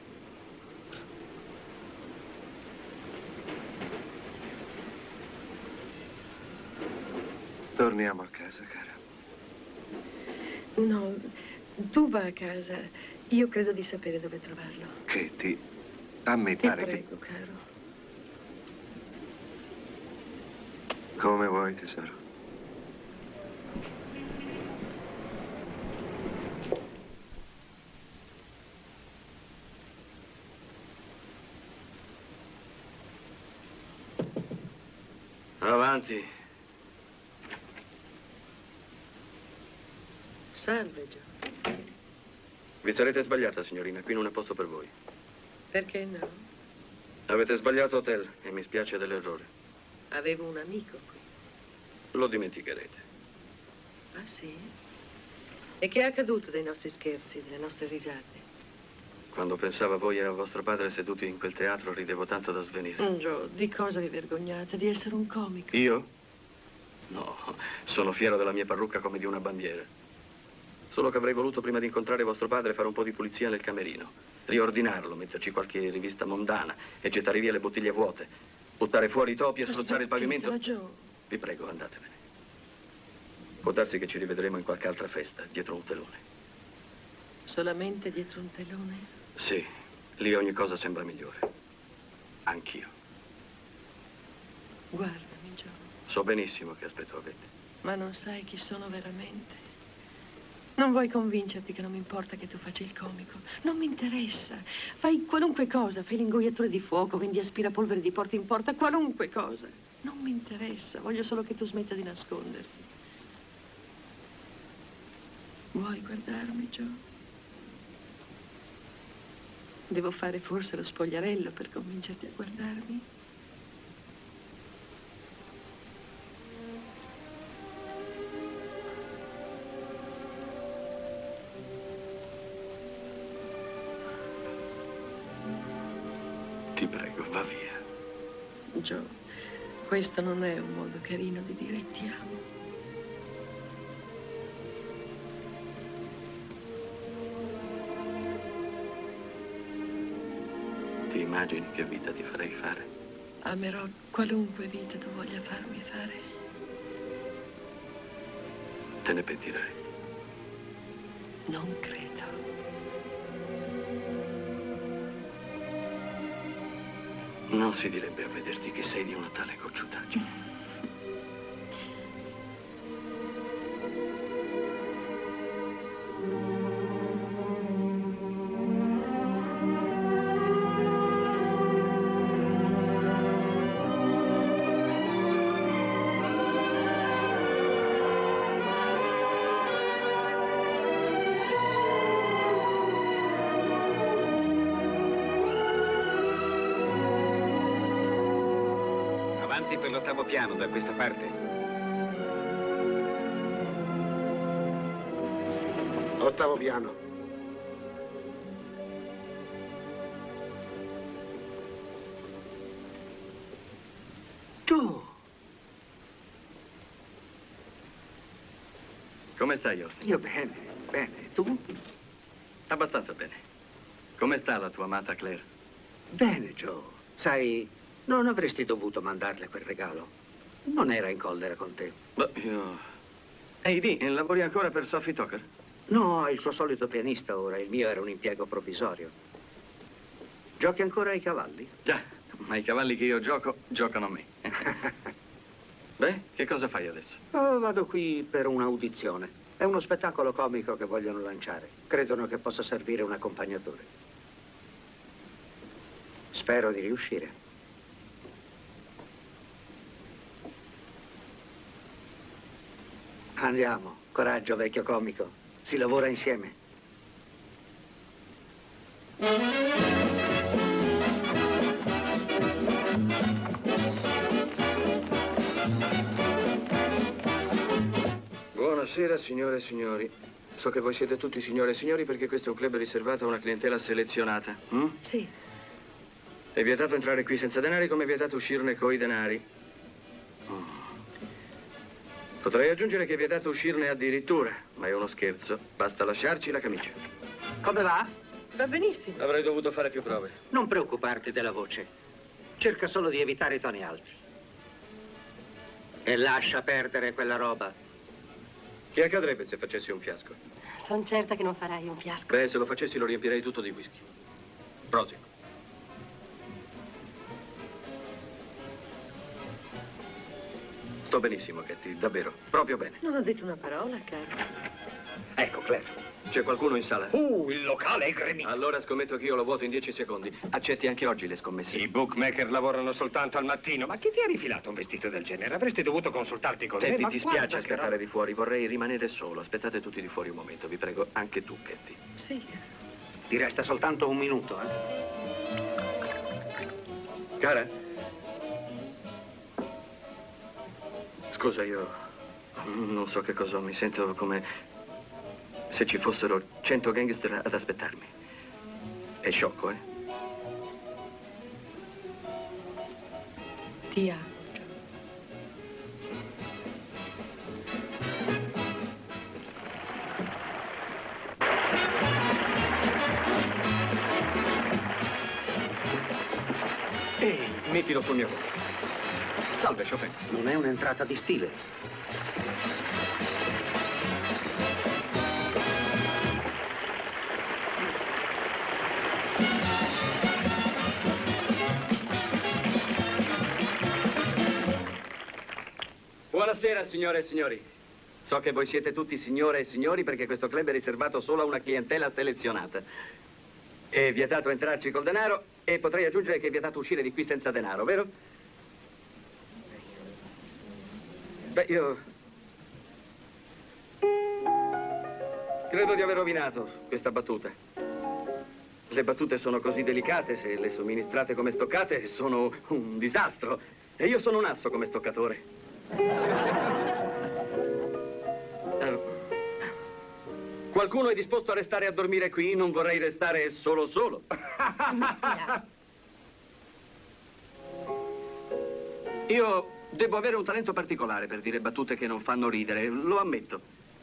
Torniamo a casa, cara. No, tu va a casa. Io credo di sapere dove trovarlo. Katie, a me Ti pare prego, caro. che... Come vuoi, tesoro. Avanti. Salve, Joe. Vi sarete sbagliata, signorina. Qui non è posto per voi. Perché no? Avete sbagliato hotel e mi spiace dell'errore. Avevo un amico qui. Lo dimenticherete. Ah, sì? E che è accaduto dei nostri scherzi, delle nostre risate? Quando pensavo a voi e a vostro padre seduti in quel teatro, ridevo tanto da svenire. Mm, Joe, di cosa vi vergognate? Di essere un comico? Io? No, sono fiero della mia parrucca come di una bandiera. Solo che avrei voluto, prima di incontrare vostro padre, fare un po' di pulizia nel camerino. Riordinarlo, metterci qualche rivista mondana e gettare via le bottiglie vuote. Buttare fuori i topi e spruzzare il pavimento. Joe. Vi prego, andatevene. Può darsi che ci rivedremo in qualche altra festa, dietro un telone. Solamente dietro un telone? Sì, lì ogni cosa sembra migliore. Anch'io. Guardami, Joe. So benissimo che aspetto avete. Ma non sai chi sono veramente. Non vuoi convincerti che non mi importa che tu faccia il comico. Non mi interessa. Fai qualunque cosa, fai l'ingoiatore di fuoco, vendi aspirapolvere di porta in porta, qualunque cosa. Non mi interessa, voglio solo che tu smetta di nasconderti. Vuoi guardarmi, Joe? Devo fare forse lo spogliarello per convincerti a guardarmi? Ti prego, va via. Joe, questo non è un modo carino di dire ti amo. Ti immagini che vita ti farei fare? Amerò qualunque vita tu voglia farmi fare. Te ne pentirai. Non credo. Non si direbbe a vederti che sei di una tale cocciutaggine. Per l'ottavo piano, da questa parte. Ottavo piano. Tu! Come stai, Austin? Io bene, bene. Tu? Abbastanza bene. Come sta la tua amata Claire? Bene, Joe. Sai, non avresti dovuto mandarle quel regalo. Non era in collera con te. Beh, io... Ehi, di, lavori ancora per Sophie Tucker? No, è il suo solito pianista ora. Il mio era un impiego provvisorio. Giochi ancora ai cavalli? Già, ma i cavalli che io gioco, giocano a me. Beh, che cosa fai adesso? Oh, vado qui per un'audizione. È uno spettacolo comico che vogliono lanciare. Credono che possa servire un accompagnatore. Spero di riuscire. Andiamo. Coraggio, vecchio comico. Si lavora insieme. Buonasera, signore e signori. So che voi siete tutti signore e signori perché questo è un club riservato a una clientela selezionata. Hm? Sì. È vietato entrare qui senza denari come è vietato uscirne coi denari. Mm. Potrei aggiungere che è vietato uscirne addirittura, ma è uno scherzo. Basta lasciarci la camicia. Come va? Va benissimo. Avrei dovuto fare più prove. Non preoccuparti della voce. Cerca solo di evitare i toni alti. E lascia perdere quella roba. Che accadrebbe se facessi un fiasco? Sono certa che non farai un fiasco. Beh, se lo facessi lo riempirei tutto di whisky. Prossimo. Sto benissimo, Katie, davvero. Proprio bene. Non ho detto una parola, caro. Ecco, Claire. C'è qualcuno in sala? Uh, il locale è gremito. Allora scommetto che io lo vuoto in dieci secondi. Accetti anche oggi le scommesse? I bookmaker lavorano soltanto al mattino. Ma chi ti ha rifilato un vestito del genere? Avresti dovuto consultarti con Senti, me. Ma ti guarda spiace che aspettare roba. di fuori. Vorrei rimanere solo. Aspettate tutti di fuori un momento, vi prego. Anche tu, Katie. Sì. Ti resta soltanto un minuto, eh? Cara? Scusa, io non so che cosa ho. Mi sento come se ci fossero cento gangster ad aspettarmi. È sciocco, eh? Ti amo. Ehi, mettilo sul mio conto. Salve, Chopin. Non è un'entrata di stile. Buonasera, signore e signori. So che voi siete tutti signore e signori perché questo club è riservato solo a una clientela selezionata. È vietato entrarci col denaro e potrei aggiungere che è vietato uscire di qui senza denaro, vero? Beh, io credo di aver rovinato questa battuta. Le battute sono così delicate, se le somministrate come stoccate sono un disastro. E io sono un asso come stoccatore. Eh, qualcuno è disposto a restare a dormire qui? Non vorrei restare solo solo. Io devo avere un talento particolare per dire battute che non fanno ridere, lo ammetto.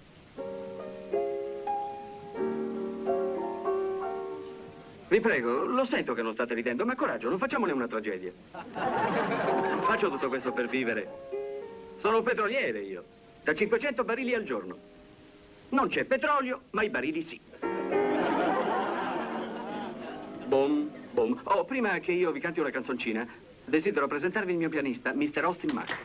Vi prego, lo sento che non state ridendo, ma coraggio, non facciamone una tragedia. Non faccio tutto questo per vivere. Sono un petroliere io, da cinquecento barili al giorno. Non c'è petrolio, ma i barili sì. Bom, bom. Oh, prima che io vi canti una canzoncina, desidero presentarvi il mio pianista, mister Austin Mack.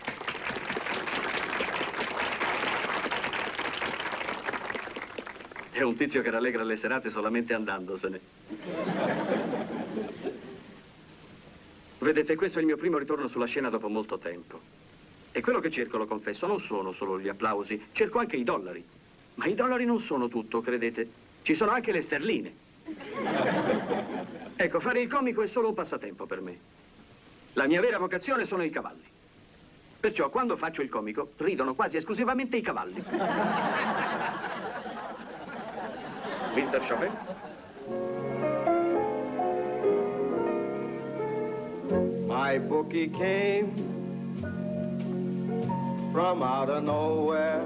È un tizio che rallegra le serate solamente andandosene. Vedete, questo è il mio primo ritorno sulla scena dopo molto tempo. E quello che cerco, lo confesso, non sono solo gli applausi, cerco anche i dollari. Ma i dollari non sono tutto, credete. Ci sono anche le sterline. Ecco, fare il comico è solo un passatempo per me. La mia vera vocazione sono i cavalli. Perciò, quando faccio il comico, ridono quasi esclusivamente i cavalli. mister Chopin? My bookie came from out of nowhere.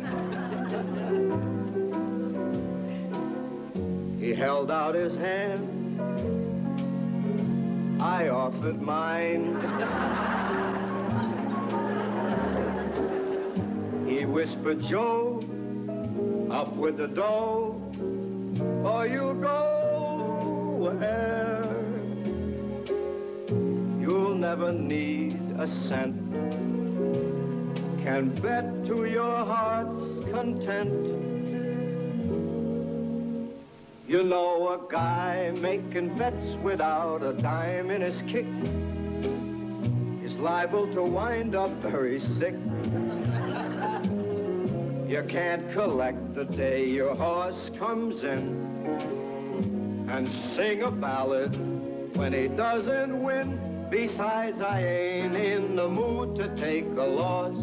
He held out his hand, I offered mine. He whispered, Joe, up with the dough, or you go where you'll never need a cent. Can bet to your heart's content. You know a guy making bets without a dime in his kick is liable to wind up very sick. You can't collect the day your horse comes in and sing a ballad when he doesn't win. Besides, I ain't in the mood to take a loss.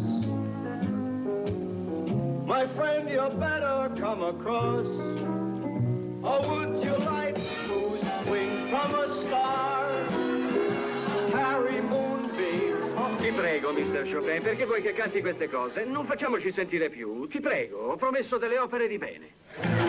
My friend, you better come across. Or would you like to swing from a star? Carry moonbeams. Ti prego, mister Chopin, perché vuoi che canti queste cose? Non facciamoci sentire più. Ti prego, ho promesso delle opere di bene.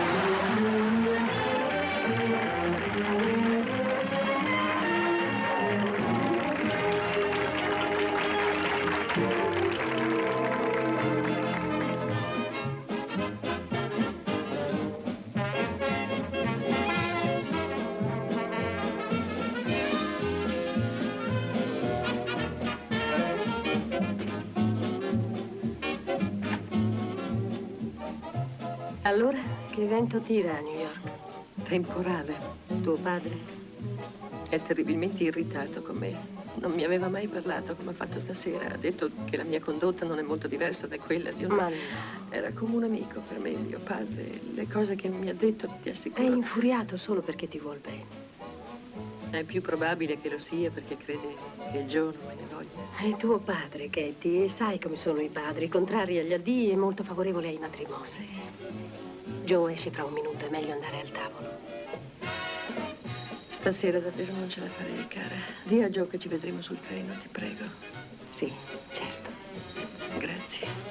Allora, che vento tira a New York? Temporale. Tuo padre? È terribilmente irritato con me. Non mi aveva mai parlato come ha fatto stasera. Ha detto che la mia condotta non è molto diversa da quella di un... Ma no. Era come un amico per me, mio padre. Le cose che mi ha detto, ti assicuro... È infuriato solo perché ti vuol bene. È più probabile che lo sia perché crede che Joe non me ne voglia. È tuo padre, Katie, e sai come sono i padri, contrari agli addii e molto favorevoli ai matrimoni. Sì. Joe esce fra un minuto, è meglio andare al tavolo. Stasera davvero non ce la farei, cara. Dì a Joe che ci vedremo sul treno, ti prego. Sì, certo. Grazie.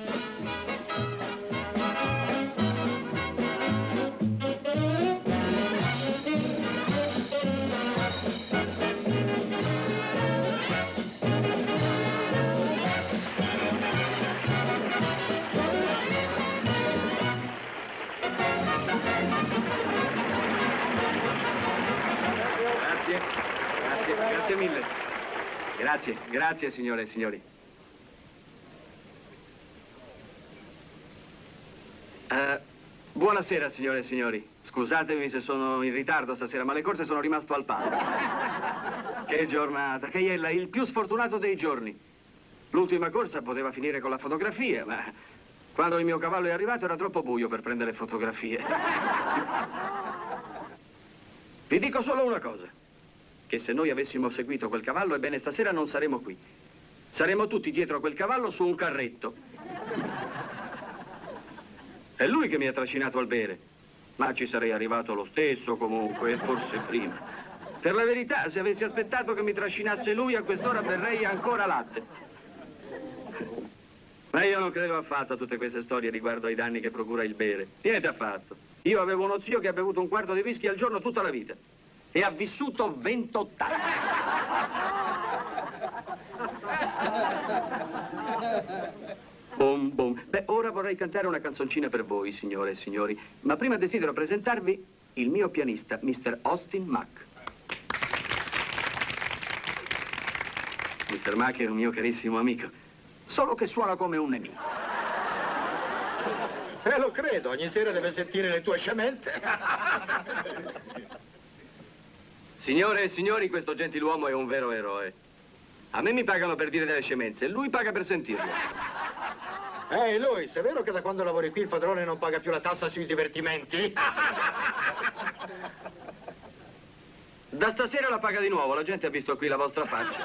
Grazie mille. Grazie, grazie signore e signori. Uh, buonasera signore e signori. Scusatemi se sono in ritardo stasera, ma le corse sono rimasto al palo. Che giornata, che iella, il più sfortunato dei giorni. L'ultima corsa poteva finire con la fotografia, ma quando il mio cavallo è arrivato era troppo buio per prendere fotografie. Vi dico solo una cosa. Che se noi avessimo seguito quel cavallo, ebbene stasera non saremo qui. Saremo tutti dietro a quel cavallo su un carretto. È lui che mi ha trascinato al bere. Ma ci sarei arrivato lo stesso comunque, forse prima. Per la verità, se avessi aspettato che mi trascinasse lui, a quest'ora berrei ancora latte. Ma io non credo affatto a tutte queste storie riguardo ai danni che procura il bere. Niente affatto. Io avevo uno zio che ha bevuto un quarto di whisky al giorno tutta la vita. E ha vissuto ventotto anni. Bom, bom. Beh, ora vorrei cantare una canzoncina per voi, signore e signori. Ma prima desidero presentarvi il mio pianista, mister Austin Mack. mister Mack è un mio carissimo amico, solo che suona come un nemico. Eh, lo credo, ogni sera deve sentire le tue scemenze. Signore e signori, questo gentiluomo è un vero eroe. A me mi pagano per dire delle scemenze, lui paga per sentirle. Ehi, Luis, è vero che da quando lavori qui il padrone non paga più la tassa sui divertimenti? Da stasera la paga di nuovo, la gente ha visto qui la vostra faccia.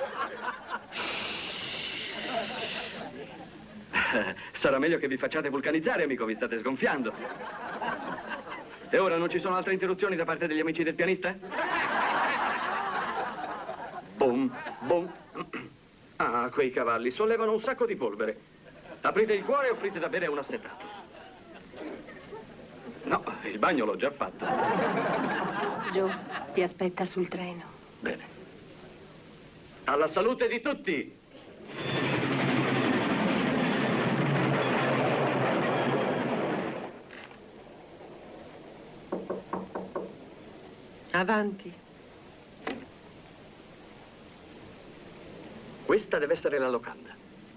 Sarà meglio che vi facciate vulcanizzare, amico, vi state sgonfiando. E ora non ci sono altre interruzioni da parte degli amici del pianista? Boom, boom. Ah, quei cavalli sollevano un sacco di polvere. Aprite il cuore e offrite da bere a un assetato. No, il bagno l'ho già fatto. Joe, ti aspetta sul treno. Bene. Alla salute di tutti! Avanti. Questa deve essere la locanda.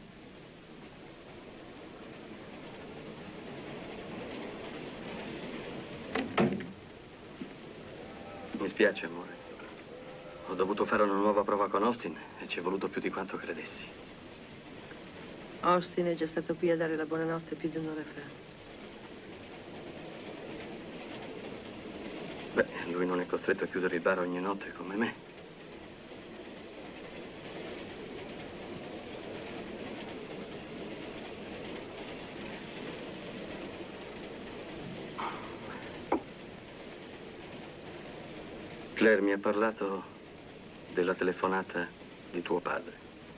Mi spiace, amore. Ho dovuto fare una nuova prova con Austin e ci è voluto più di quanto credessi. Austin è già stato qui a dare la buonanotte più di un'ora fa. Beh, lui non è costretto a chiudere il bar ogni notte come me. Claire mi ha parlato della telefonata di tuo padre.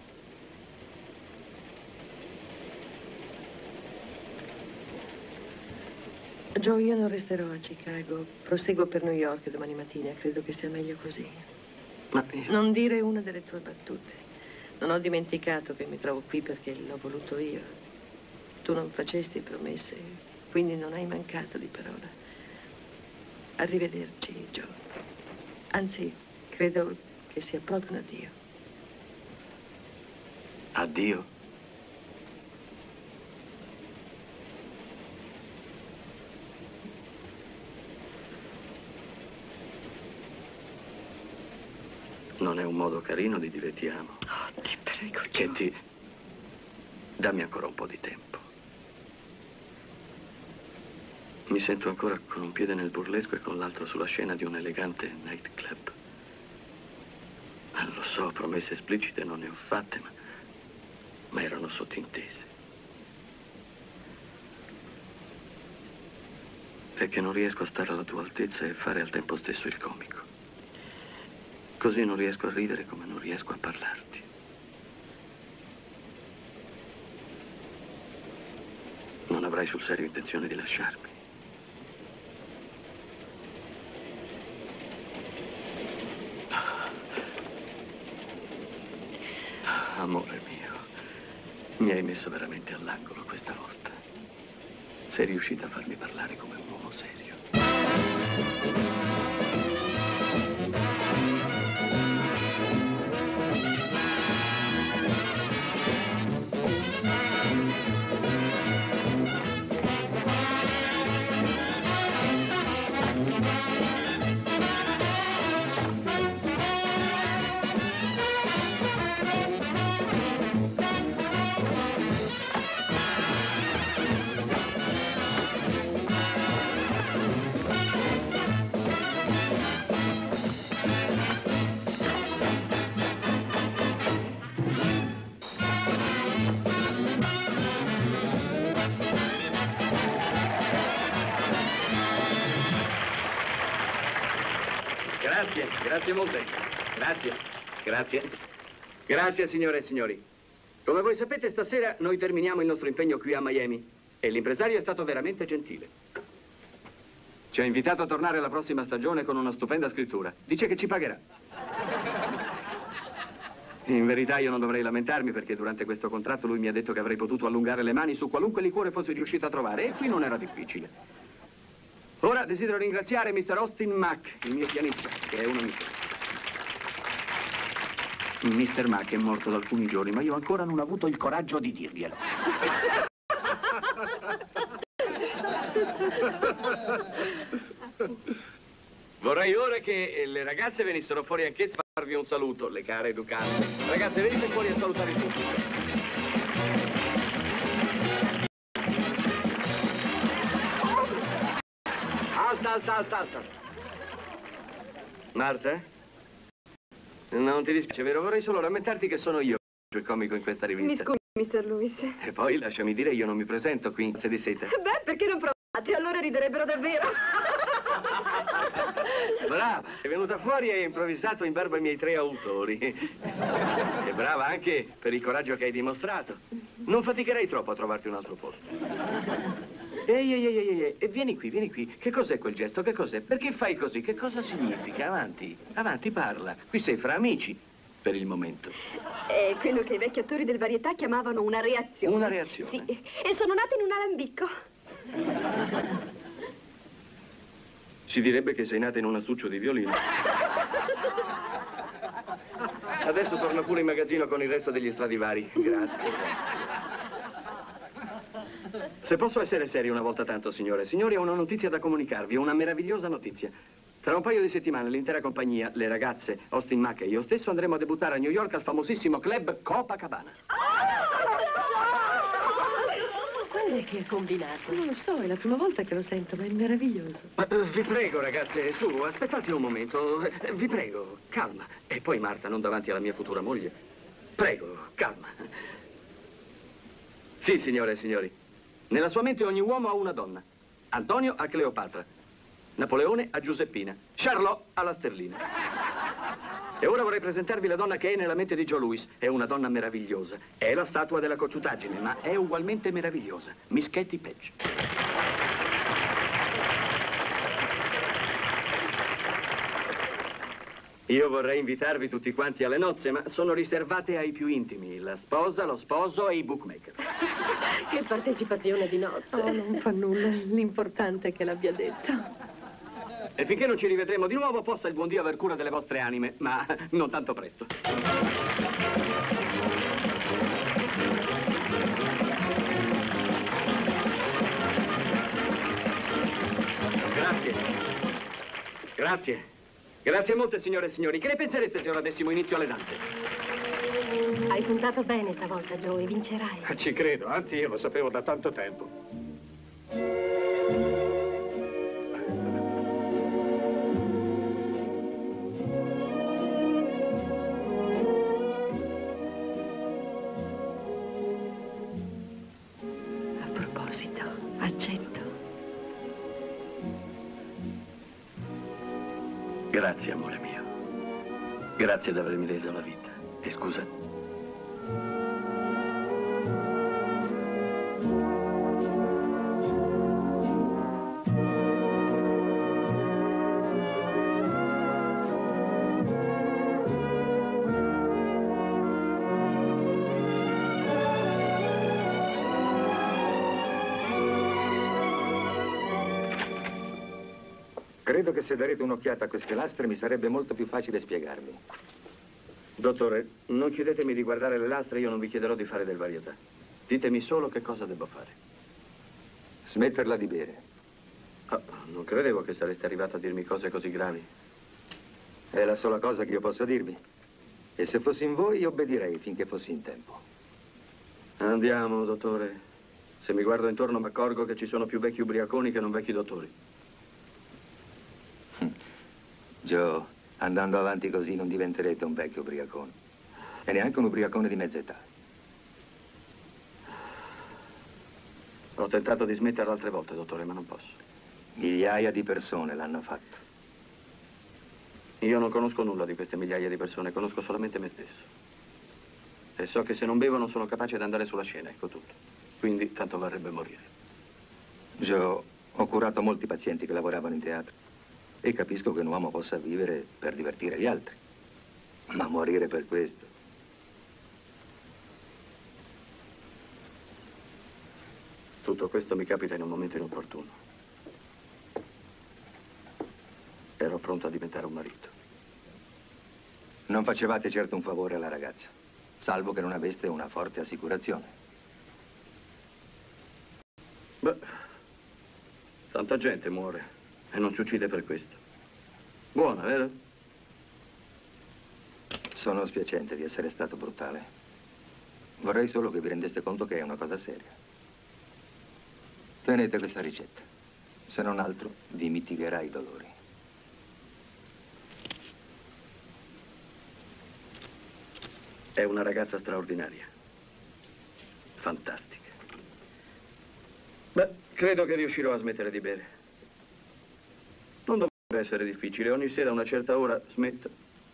Joe, io non resterò a Chicago. Proseguo per New York domani mattina. Credo che sia meglio così. Ma io... Non dire una delle tue battute. Non ho dimenticato che mi trovo qui perché l'ho voluto io. Tu non facesti promesse, quindi non hai mancato di parola. Arrivederci, Joe. Anzi, credo che sia proprio un addio. Addio? Non è un modo carino di dire ti amo. Oh, ti prego, Joe. Che ti... Dammi ancora un po' di tempo. Mi sento ancora con un piede nel burlesco e con l'altro sulla scena di un elegante nightclub. Ah, lo so, promesse esplicite non ne ho fatte, ma, ma erano sottintese. È che non riesco a stare alla tua altezza e fare al tempo stesso il comico. Così non riesco a ridere come non riesco a parlarti. Non avrai sul serio intenzione di lasciarmi. Amore mio, mi hai messo veramente all'angolo questa volta. Sei riuscita a farmi parlare come un uomo serio. Grazie, grazie molte. Grazie, grazie. Grazie, signore e signori. Come voi sapete, stasera noi terminiamo il nostro impegno qui a Miami e l'impresario è stato veramente gentile. Ci ha invitato a tornare la prossima stagione con una stupenda scrittura. Dice che ci pagherà. In verità io non dovrei lamentarmi perché durante questo contratto lui mi ha detto che avrei potuto allungare le mani su qualunque liquore fossi riuscito a trovare e qui non era difficile. Ora desidero ringraziare mister Austin Mack, il mio pianista, che è un amico. mister Mack è morto da alcuni giorni, ma io ancora non ho avuto il coraggio di dirglielo. Vorrei ora che le ragazze venissero fuori anch'esse a farvi un saluto, le care educate. Ragazze, venite fuori a salutare il pubblico. Alta, alta, alta, alta. Marta? Non ti dispiace, vero? Vorrei solo rammentarti che sono io il comico in questa rivista. Mi scusi, mister Lewis. E poi, lasciami dire, io non mi presento qui in sede di seta. Beh, perché non provate? Allora riderebbero davvero. Brava, è venuta fuori e hai improvvisato in barba ai miei tre autori. E brava anche per il coraggio che hai dimostrato. Non faticherei troppo a trovarti un altro posto. Ehi, ehi, ehi, ehi, ehi, vieni qui, vieni qui. Che cos'è quel gesto? Che cos'è? Perché fai così? Che cosa significa? Avanti, avanti, parla. Qui sei fra amici, per il momento. È quello che i vecchi attori del varietà chiamavano una reazione. Una reazione? Sì, e sono nata in un alambicco. Si direbbe che sei nata in un astuccio di violino. Adesso torno pure in magazzino con il resto degli Stradivari. Grazie. Se posso essere serio una volta tanto, signore. Signori, ho una notizia da comunicarvi, una meravigliosa notizia. Tra un paio di settimane l'intera compagnia, le ragazze, Austin Mack e io stesso, andremo a debuttare a New York al famosissimo club Copacabana. Quando è che ha combinato? Non lo so, è la prima volta che lo sento, ma è meraviglioso. Ma, uh, vi prego, ragazze, su, aspettate un momento. Eh, vi prego, calma. E poi, Marta, non davanti alla mia futura moglie. Prego, calma. Sì, signore e signori. Nella sua mente ogni uomo ha una donna. Antonio a Cleopatra. Napoleone a Giuseppina. Charlotte alla Sterlina. E ora vorrei presentarvi la donna che è nella mente di Joe Louis. È una donna meravigliosa. È la statua della cocciutaggine, ma è ugualmente meravigliosa. Miss Katie Page. Io vorrei invitarvi tutti quanti alle nozze, ma sono riservate ai più intimi. La sposa, lo sposo e i bookmaker. Che partecipazione di nozze. Oh, non fa nulla. L'importante è che l'abbia detto. E finché non ci rivedremo di nuovo, possa il buon Dio aver cura delle vostre anime, ma non tanto presto. Grazie. Grazie. Grazie molte, signore e signori. Che ne pensereste se ora dessimo inizio alle danze? Hai puntato bene stavolta, Joe, e vincerai. Ci credo, anzi io lo sapevo da tanto tempo. Grazie, amore mio. Grazie di avermi reso la vita. E scusa. Credo che se darete un'occhiata a queste lastre mi sarebbe molto più facile spiegarmi. Dottore, non chiedetemi di guardare le lastre, io non vi chiederò di fare del varietà. Ditemi solo che cosa devo fare. Smetterla di bere. Oh, non credevo che sareste arrivato a dirmi cose così gravi. È la sola cosa che io posso dirvi. E se fossi in voi, obbedirei finché fossi in tempo. Andiamo, dottore. Se mi guardo intorno mi accorgo che ci sono più vecchi ubriaconi che non vecchi dottori. Joe, andando avanti così non diventerete un vecchio ubriacone. E neanche un ubriacone di mezza età. Ho tentato di smetterla altre volte, dottore, ma non posso. Migliaia di persone l'hanno fatto. Io non conosco nulla di queste migliaia di persone, conosco solamente me stesso. E so che se non bevo non sono capace di andare sulla scena, ecco tutto. Quindi tanto varrebbe morire. Joe, ho curato molti pazienti che lavoravano in teatro. E capisco che un uomo possa vivere per divertire gli altri. Ma morire per questo... Tutto questo mi capita in un momento inopportuno. Ero pronto a diventare un marito. Non facevate certo un favore alla ragazza, salvo che non aveste una forte assicurazione. Beh, tanta gente muore. E non ci uccide per questo. Buona, vero? Sono spiacente di essere stato brutale. Vorrei solo che vi rendeste conto che è una cosa seria. Tenete questa ricetta. Se non altro, vi mitigherà i dolori. È una ragazza straordinaria. Fantastica. Beh, credo che riuscirò a smettere di bere. Non dovrebbe essere difficile, ogni sera a una certa ora smetto.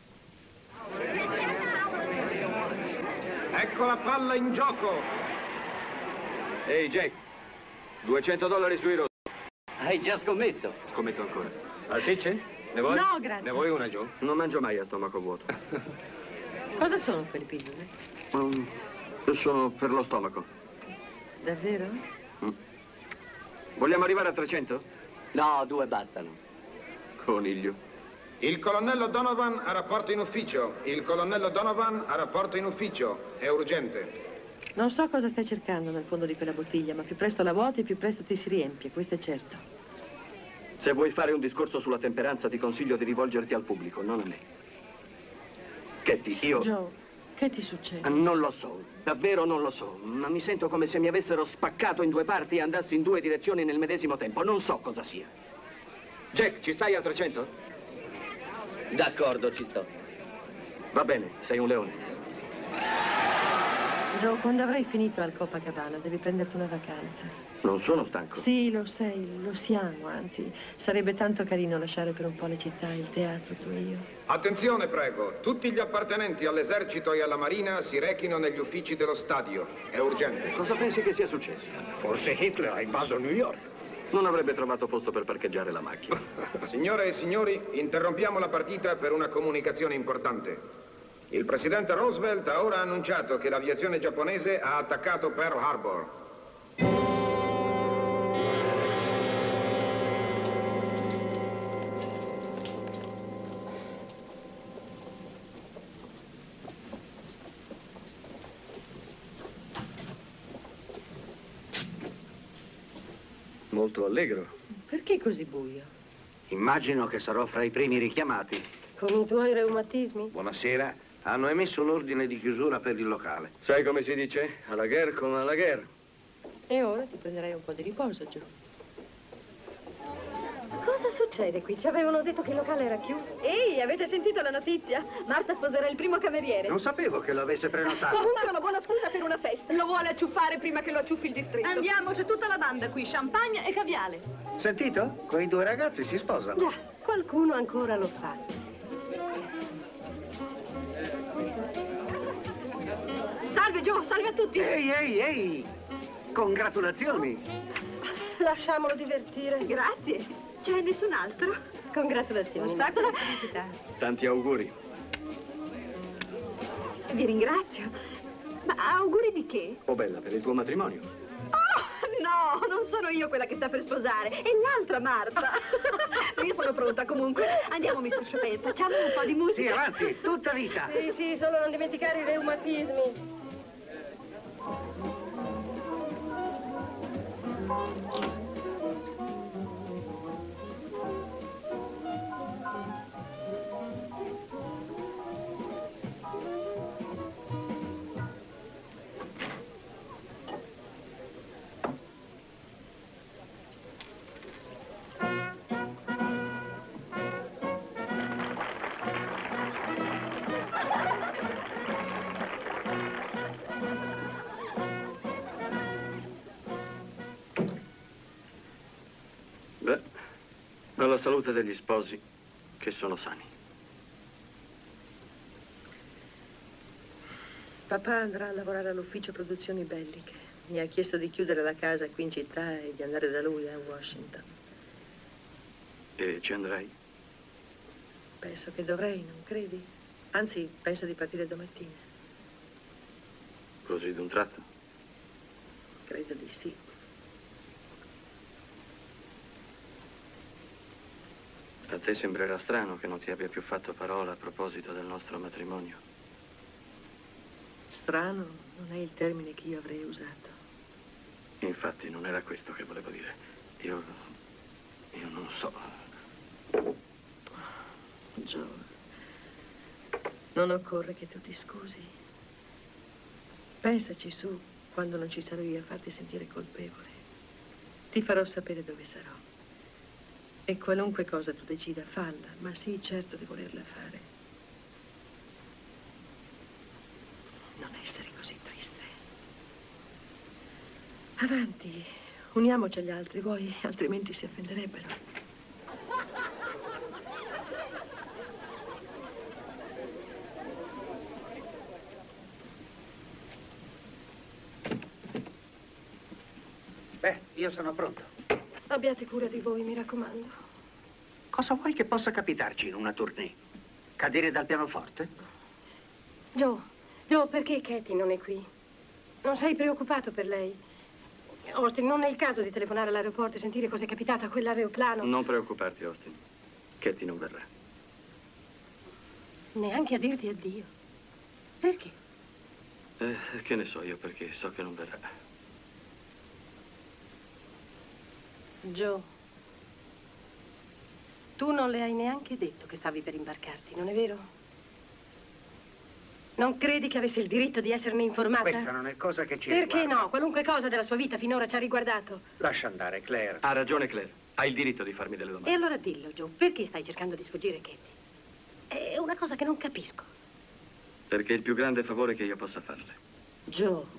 Ecco la palla in gioco! Ehi, Jack, duecento dollari sui rossi. Hai già scommesso? Scommetto ancora. Salsicce? Ne vuoi? No, grazie. Ne vuoi una, Joe? Non mangio mai a stomaco vuoto. Cosa sono quelle pillole? Um, sono per lo stomaco. Davvero? Mm. Vogliamo arrivare a trecento? No, due bastano. Coniglio. Il colonnello Donovan ha rapporto in ufficio. Il colonnello Donovan ha rapporto in ufficio. È urgente. Non so cosa stai cercando nel fondo di quella bottiglia, ma più presto la vuoti, più presto ti si riempie, questo è certo. Se vuoi fare un discorso sulla temperanza, ti consiglio di rivolgerti al pubblico, non a me. Katie, io... Joe, che ti succede? Non lo so, davvero non lo so, ma mi sento come se mi avessero spaccato in due parti e andassi in due direzioni nel medesimo tempo. Non so cosa sia. Jack, ci stai a trecento? D'accordo, ci sto. Va bene, sei un leone. Joe, quando avrai finito al Copacabana devi prenderti una vacanza. Non sono stanco. Sì, lo sei, lo siamo, anzi. Sarebbe tanto carino lasciare per un po' le città, il teatro, tu e io. Attenzione, prego. Tutti gli appartenenti all'esercito e alla marina si rechino negli uffici dello stadio. È urgente. Cosa pensi che sia successo? Forse Hitler ha invaso New York. Non avrebbe trovato posto per parcheggiare la macchina. Signore e signori, interrompiamo la partita per una comunicazione importante. Il presidente Roosevelt ha ora annunciato che l'aviazione giapponese ha attaccato Pearl Harbor. Molto allegro. Perché così buio? Immagino che sarò fra i primi richiamati. Con i tuoi reumatismi? Buonasera. Hanno emesso un ordine di chiusura per il locale. Sai come si dice? Alla guerra con alla guerra. E ora ti prenderai un po' di riposo, Joe. Cosa succede qui? Ci avevano detto che il locale era chiuso. Ehi, avete sentito la notizia? Marta sposerà il primo cameriere. Non sapevo che lo avesse prenotato. Comunque è una buona scusa per una festa. Lo vuole acciuffare prima che lo acciuffi il distretto. Andiamo, c'è tutta la banda qui, champagne e caviale. Sentito? Quei due ragazzi si sposano. Già, qualcuno ancora lo fa. Salve, Joe, salve a tutti. Ehi, ehi, ehi! Congratulazioni! Lasciamolo divertire. Grazie. C'è nessun altro? Congratulazioni. Un sacco di felicità. Tanti auguri. Vi ringrazio. Ma auguri di che? Oh, bella, per il tuo matrimonio. Oh, no, non sono io quella che sta per sposare, è l'altra Marta. Io sono pronta comunque. Andiamo, mister Chopin, facciamo un po' di musica. Sì, avanti, tutta vita. Sì, sì, solo non dimenticare i reumatismi. Beh, alla salute degli sposi che sono sani. Papà andrà a lavorare all'ufficio produzioni belliche. Mi ha chiesto di chiudere la casa qui in città e di andare da lui a Washington. E ci andrai? Penso che dovrei, non credi? Anzi, penso di partire domattina. Così d'un tratto? Credo di sì. A te sembrerà strano che non ti abbia più fatto parola a proposito del nostro matrimonio. Strano non è il termine che io avrei usato. Infatti non era questo che volevo dire. Io... io non so. Joe, non occorre che tu ti scusi. Pensaci su quando non ci sarò io a farti sentire colpevole. Ti farò sapere dove sarò. E qualunque cosa tu decida, falla, ma sii certo di volerla fare. Non essere così triste. Avanti, uniamoci agli altri, vuoi? Altrimenti si offenderebbero. Beh, io sono pronto. Abbiate cura di voi, mi raccomando. Cosa vuoi che possa capitarci in una tournée? Cadere dal pianoforte? Joe, Joe, perché Katie non è qui? Non sei preoccupato per lei? Austin, non è il caso di telefonare all'aeroporto e sentire cos'è capitato a quell'aeroplano? Non preoccuparti, Austin. Katie non verrà. Neanche a dirti addio. Perché? Eh, che ne so io, perché so che non verrà. Joe, tu non le hai neanche detto che stavi per imbarcarti, non è vero? Non credi che avesse il diritto di esserne informata? Questa non è cosa che ci Perché riguarda. no? Qualunque cosa della sua vita finora ci ha riguardato. Lascia andare, Claire. Ha ragione, Claire. Hai il diritto di farmi delle domande. E allora dillo, Joe, perché stai cercando di sfuggire Katie? È una cosa che non capisco. Perché è il più grande favore che io possa farle. Joe.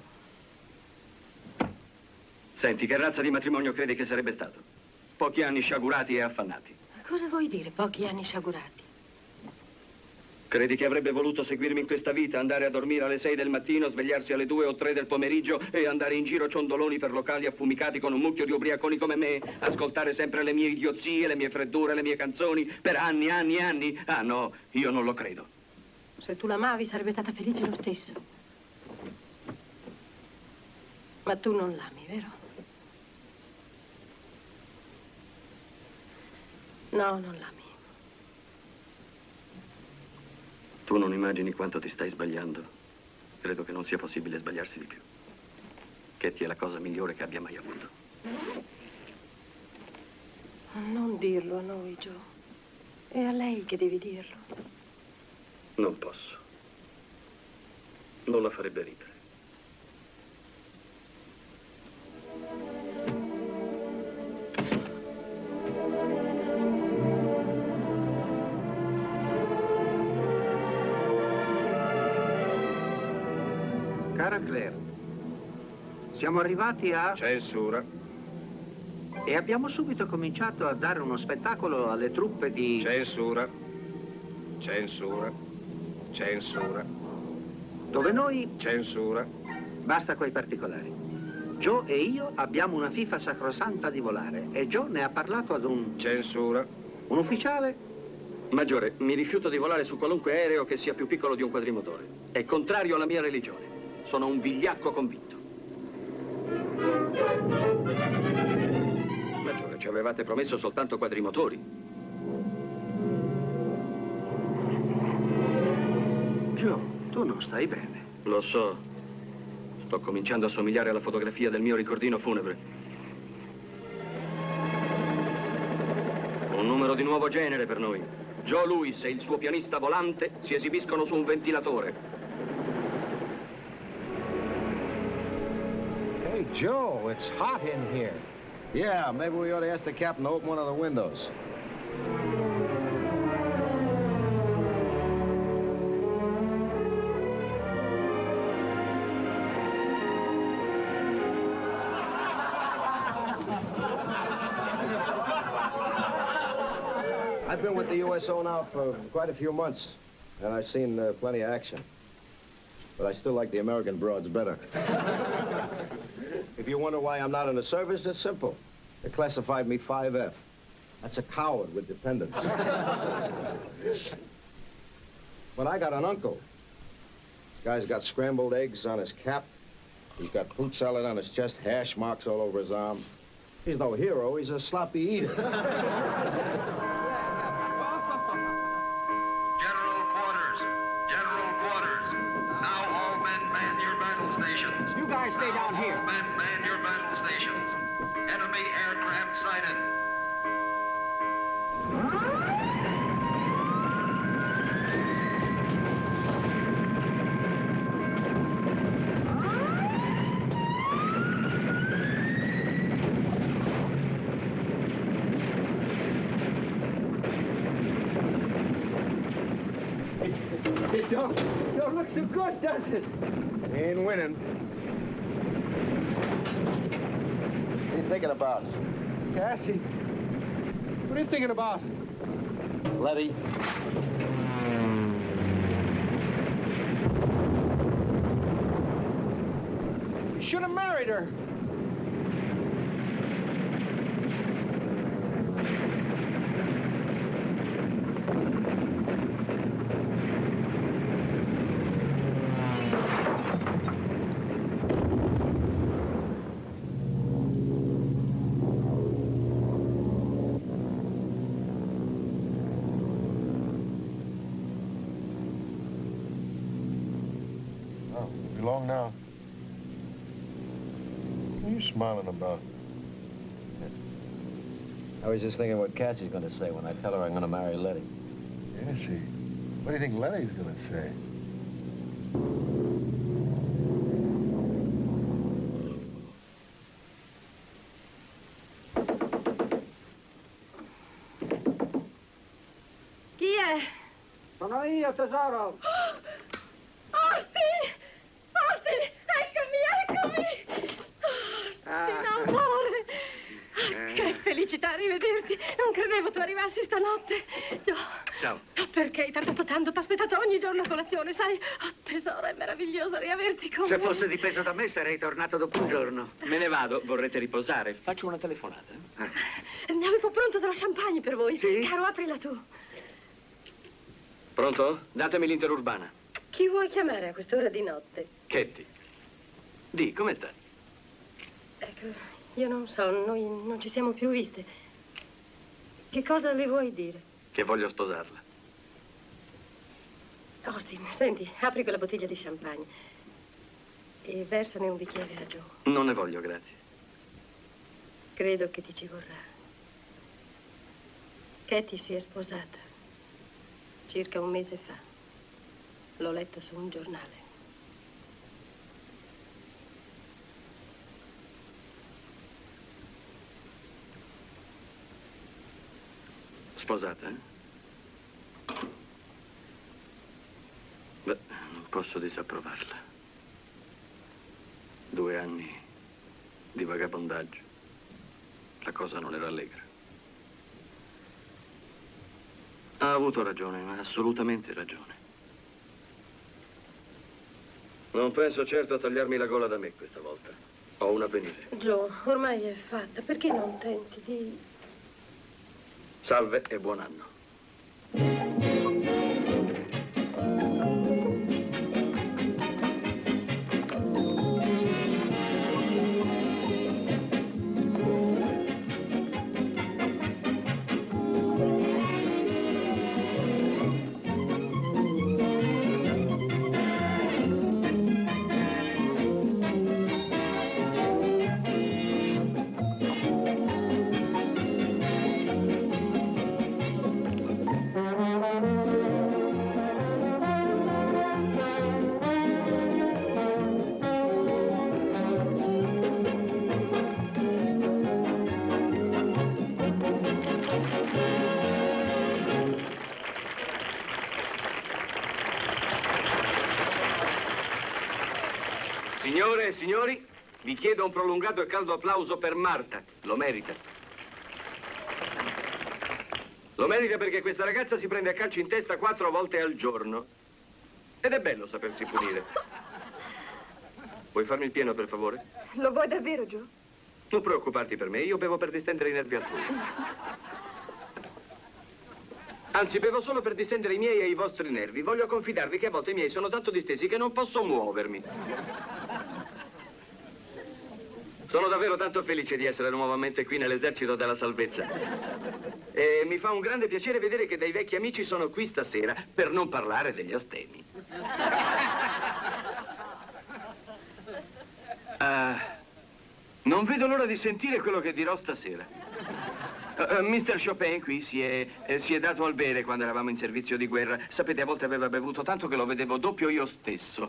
Senti, che razza di matrimonio credi che sarebbe stato? Pochi anni sciagurati e affannati. Cosa vuoi dire, pochi anni sciagurati? Credi che avrebbe voluto seguirmi in questa vita, andare a dormire alle sei del mattino, svegliarsi alle due o tre del pomeriggio e andare in giro ciondoloni per locali affumicati con un mucchio di ubriaconi come me, ascoltare sempre le mie idiozie, le mie freddure, le mie canzoni, per anni, anni, anni? Ah no, io non lo credo. Se tu l'amavi sarebbe stata felice lo stesso. Ma tu non l'ami, vero? No, non l'ami. Tu non immagini quanto ti stai sbagliando. Credo che non sia possibile sbagliarsi di più. Katie è la cosa migliore che abbia mai avuto. Non dirlo a noi, Joe. È a lei che devi dirlo. Non posso. Non la farebbe ridere. Cara Claire, siamo arrivati a... Censura. E abbiamo subito cominciato a dare uno spettacolo alle truppe di... Censura. Censura. Censura. dove noi... Censura. Basta coi particolari. Joe e io abbiamo una FIFA sacrosanta di volare e Joe ne ha parlato ad un... Censura. Un ufficiale? Maggiore, mi rifiuto di volare su qualunque aereo che sia più piccolo di un quadrimotore. È contrario alla mia religione. Sono un vigliacco convinto. Maggiore, ci avevate promesso soltanto quadrimotori. Joe, tu non stai bene. Lo so. Sto cominciando a somigliare alla fotografia del mio ricordino funebre. Un numero di nuovo genere per noi. Joe Louis e il suo pianista volante si esibiscono su un ventilatore. Hey, Joe, it's hot in here. Yeah, maybe we ought to ask the captain to open one of the windows. I've been with the U S O now for quite a few months, and I've seen uh, plenty of action. But I still like the American broads better. If you wonder why I'm not in the service, it's simple. They classified me five F. That's a coward with dependents. But I got an uncle. This guy's got scrambled eggs on his cap. He's got fruit salad on his chest, hash marks all over his arm. He's no hero, he's a sloppy eater. You guys stay down here. Men, man your battle stations. Enemy aircraft sighted. It don't, don't look so good, does it? Ain't winning. What are you thinking about? Cassie, what are you thinking about? Letty. You should have married her. Long now. What are you smiling about? I was just thinking what Cassie's going to say when I tell her I'm going to marry Letty. Cassie, what do you think Letty's going to say? Chi è? Sono io, tesoro. Austin! Austin! Eccomi, eccomi! Austin, amore! Che felicità rivederti! Non credevo tu arrivassi stanotte. No. Ciao. Perché hai tardato tanto? T'ho aspettato ogni giorno a colazione, sai? Oh, tesoro, è meraviglioso riaverti con Se me. fosse dipeso da me sarei tornato dopo un giorno. Me ne vado, vorrete riposare? Faccio una telefonata. Eh. Ne avevo pronto dello champagne per voi. Sì? Caro, aprila tu. Pronto? Datemi l'interurbana. Chi vuoi chiamare a quest'ora di notte? Katie. Di, come stai? Ecco, io non so, noi non ci siamo più viste. Che cosa le vuoi dire? Che voglio sposarla. Austin, senti, apri quella bottiglia di champagne e versane un bicchiere a Joe. Non ne voglio, grazie. Credo che ti ci vorrà. Katie si è sposata circa un mese fa. L'ho letto su un giornale. Sposata, eh? Beh, non posso disapprovarla. Due anni di vagabondaggio. La cosa non era allegra. Ha avuto ragione, ma assolutamente ragione. Non penso certo a tagliarmi la gola da me questa volta. Ho un avvenire. Joe, ormai è fatta. Perché non tenti di... Salve e buon anno. Signore e signori, vi chiedo un prolungato e caldo applauso per Marta. Lo merita. Lo merita perché questa ragazza si prende a calci in testa quattro volte al giorno. Ed è bello sapersi punire. Vuoi farmi il pieno, per favore? Lo vuoi davvero, Joe? Non preoccuparti per me, io bevo per distendere i nervi altrui. Anzi, bevo solo per distendere i miei e i vostri nervi. Voglio confidarvi che a volte i miei sono tanto distesi che non posso muovermi. Sono davvero tanto felice di essere nuovamente qui nell'esercito della salvezza. E mi fa un grande piacere vedere che dei vecchi amici sono qui stasera, per non parlare degli astemi. Uh, non vedo l'ora di sentire quello che dirò stasera. Uh, mister Chopin qui si è, eh, si è dato al bere quando eravamo in servizio di guerra. Sapete, a volte aveva bevuto tanto che lo vedevo doppio io stesso.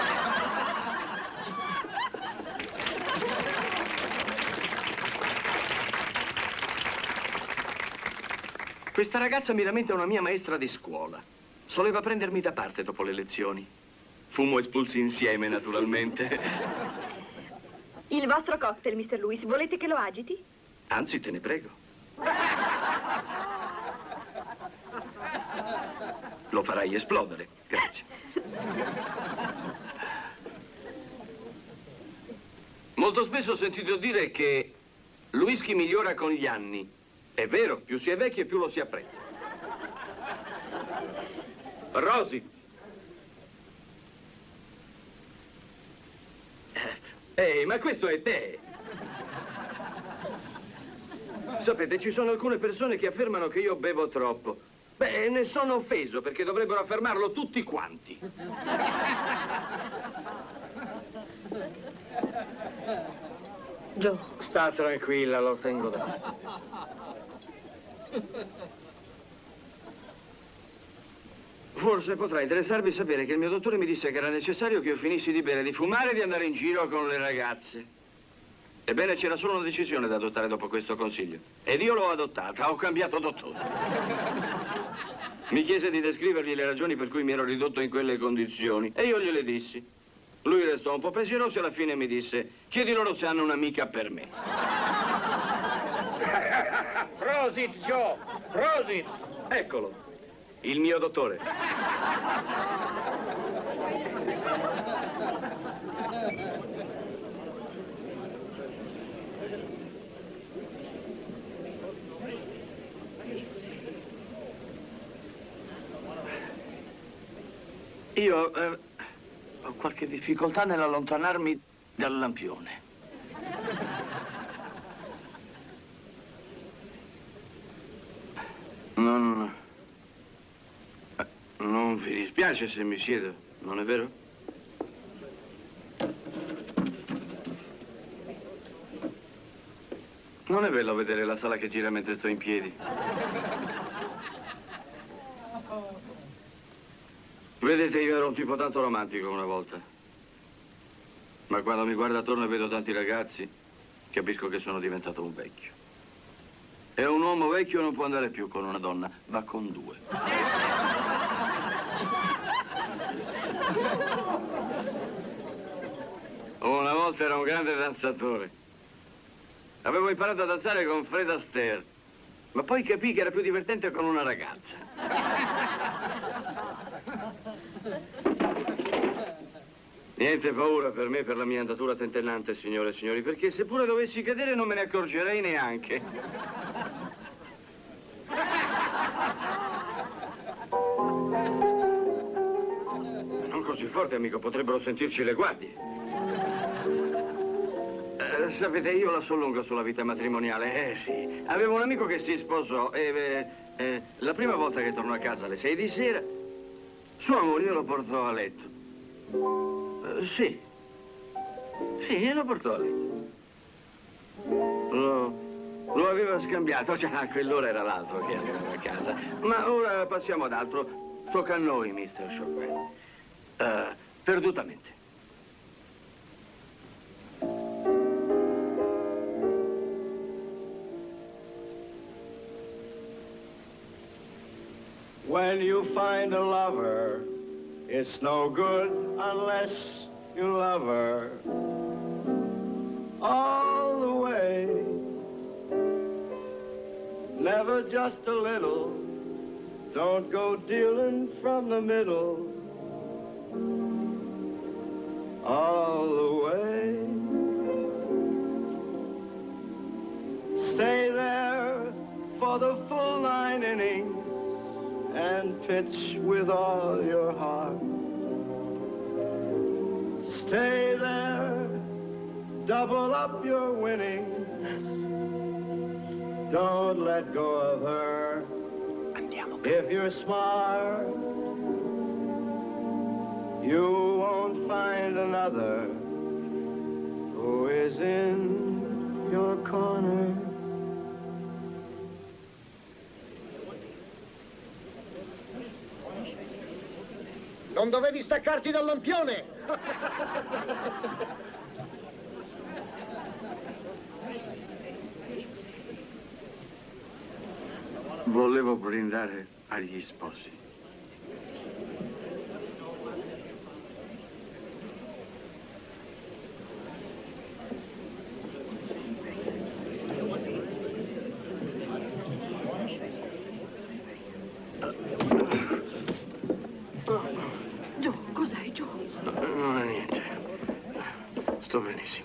Questa ragazza mi rammenta una mia maestra di scuola. Soleva prendermi da parte dopo le lezioni. Fummo espulsi insieme, naturalmente. Il vostro cocktail, mister Lewis, volete che lo agiti? Anzi, te ne prego. Lo farai esplodere. Grazie. Molto spesso ho sentito dire che il whisky migliora con gli anni. È vero, più si è vecchi e più lo si apprezza. Rosy. Ehi, ma questo è te. Sapete, ci sono alcune persone che affermano che io bevo troppo. Beh, ne sono offeso perché dovrebbero affermarlo tutti quanti. Joe. Sta tranquilla, lo tengo da. Forse potrà interessarvi sapere che il mio dottore mi disse che era necessario che io finissi di bere, di fumare e di andare in giro con le ragazze. Ebbene, c'era solo una decisione da adottare dopo questo consiglio. Ed io l'ho adottata, ho cambiato dottore. Mi chiese di descrivergli le ragioni per cui mi ero ridotto in quelle condizioni. E io gliele dissi. Lui restò un po' pensieroso e alla fine mi disse: chiedi loro se hanno un'amica per me. Prosit, Joe! Prosit! Eccolo, il mio dottore. Io eh, ho qualche difficoltà nell'allontanarmi dal lampione. Non... Non vi dispiace se mi siedo, non è vero? Non è bello vedere la sala che gira mentre sto in piedi. Vedete, io ero un tipo tanto romantico una volta. Ma quando mi guardo attorno e vedo tanti ragazzi, capisco che sono diventato un vecchio. E un uomo vecchio non può andare più con una donna, va con due. Una volta era un grande danzatore. Avevo imparato a danzare con Fred Astaire, ma poi capii che era più divertente con una ragazza. Niente paura per me, per la mia andatura tentennante, signore e signori, perché seppure dovessi cadere non me ne accorgerei neanche. Non così forte, amico, potrebbero sentirci le guardie. Eh, sapete, io la so lunga sulla vita matrimoniale, eh sì. Avevo un amico che si sposò e eh, eh, la prima volta che tornò a casa alle sei di sera, sua moglie lo portò a letto. Eh, sì. Sì, e lo portò a letto. Lo, lo aveva scambiato, cioè a quell'ora era l'altro che arrivava a casa. Ma ora passiamo ad altro. Tocca a noi, mister Chopin. Uh, perdutamente. When you find a lover, it's no good unless you love her all the way. Never just a little. Don't go dealing from the middle. All the way. Stay there for the full nine innings and pitch with all your heart. Stay there, double up your winnings. Don't let go of her. Andiamo. If you're smart, you won't find another who is in your corner. Non dovevi staccarti dal lampione! Volevo brindare agli sposi. Joe, cos'hai, Joe? No, non è niente. Sto benissimo.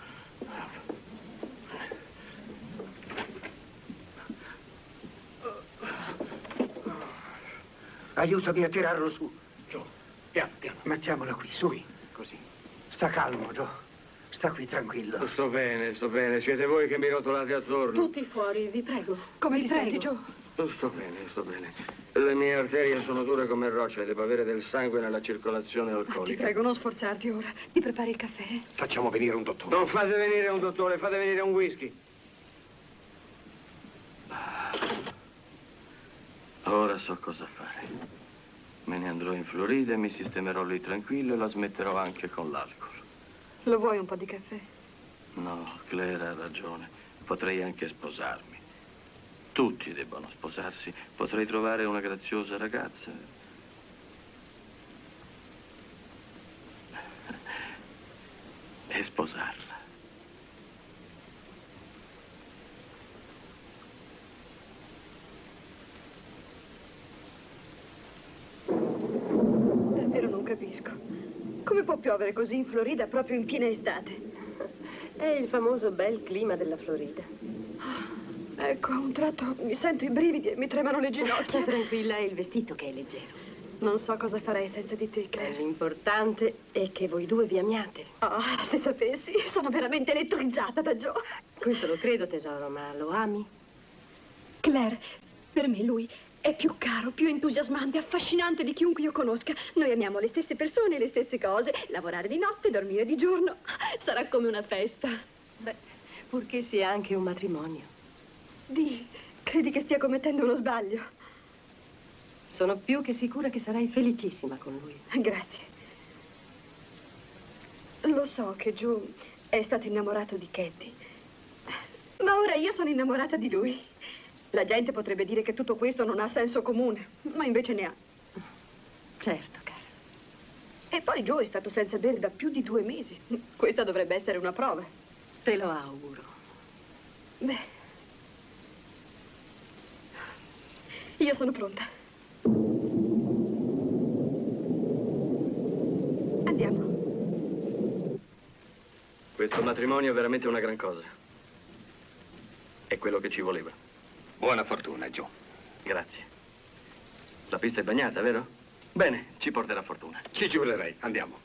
Aiutami a tirarlo su. Joe, piano, piano. Mettiamola qui, su. Così. Sta calmo, Joe. Sta qui tranquillo. Sto bene, sto bene. Siete voi che mi rotolate attorno. Tutti fuori, vi prego. Come vi ti senti, prego. Joe? Sto bene, sto bene. Le mie arterie sono dure come rocce e devo avere del sangue nella circolazione Ti alcolica. prego, non sforzarti ora. Ti prepari il caffè? Facciamo venire un dottore. Non fate venire un dottore, fate venire un whisky. Ora so cosa fare. Me ne andrò in Florida e mi sistemerò lì tranquillo e la smetterò anche con l'alcol. Lo vuoi un po' di caffè? No, Claire ha ragione. Potrei anche sposarmi. Tutti debbono sposarsi. Potrei trovare una graziosa ragazza. E sposarla. Davvero non capisco. Come può piovere così in Florida proprio in piena estate? È il famoso bel clima della Florida. Ecco, a un tratto mi sento i brividi e mi tremano le ginocchia. Tranquilla, è il vestito che è leggero. Non so cosa farei senza di te, Claire. L'importante è che voi due vi amiate. Oh, se sapessi, sono veramente elettrizzata da Joe. Questo lo credo, tesoro, ma lo ami? Claire, per me lui è più caro, più entusiasmante, affascinante di chiunque io conosca. Noi amiamo le stesse persone, le stesse cose. Lavorare di notte, dormire di giorno. Sarà come una festa. Beh, purché sia anche un matrimonio. Di, credi che stia commettendo uno sbaglio? Sono più che sicura che sarai felicissima con lui. Grazie. Lo so che Joe è stato innamorato di Katie. Ma ora io sono innamorata di lui. La gente potrebbe dire che tutto questo non ha senso comune, ma invece ne ha. Certo, cara. E poi Joe è stato senza bere da più di due mesi. Questa dovrebbe essere una prova. Te lo auguro. Beh. Io sono pronta. Andiamo. questo matrimonio è veramente una gran cosa. È quello che ci voleva. Buona fortuna, Joe. Grazie. La pista è bagnata, vero? Bene, ci porterà fortuna. Ci giurerei. Andiamo.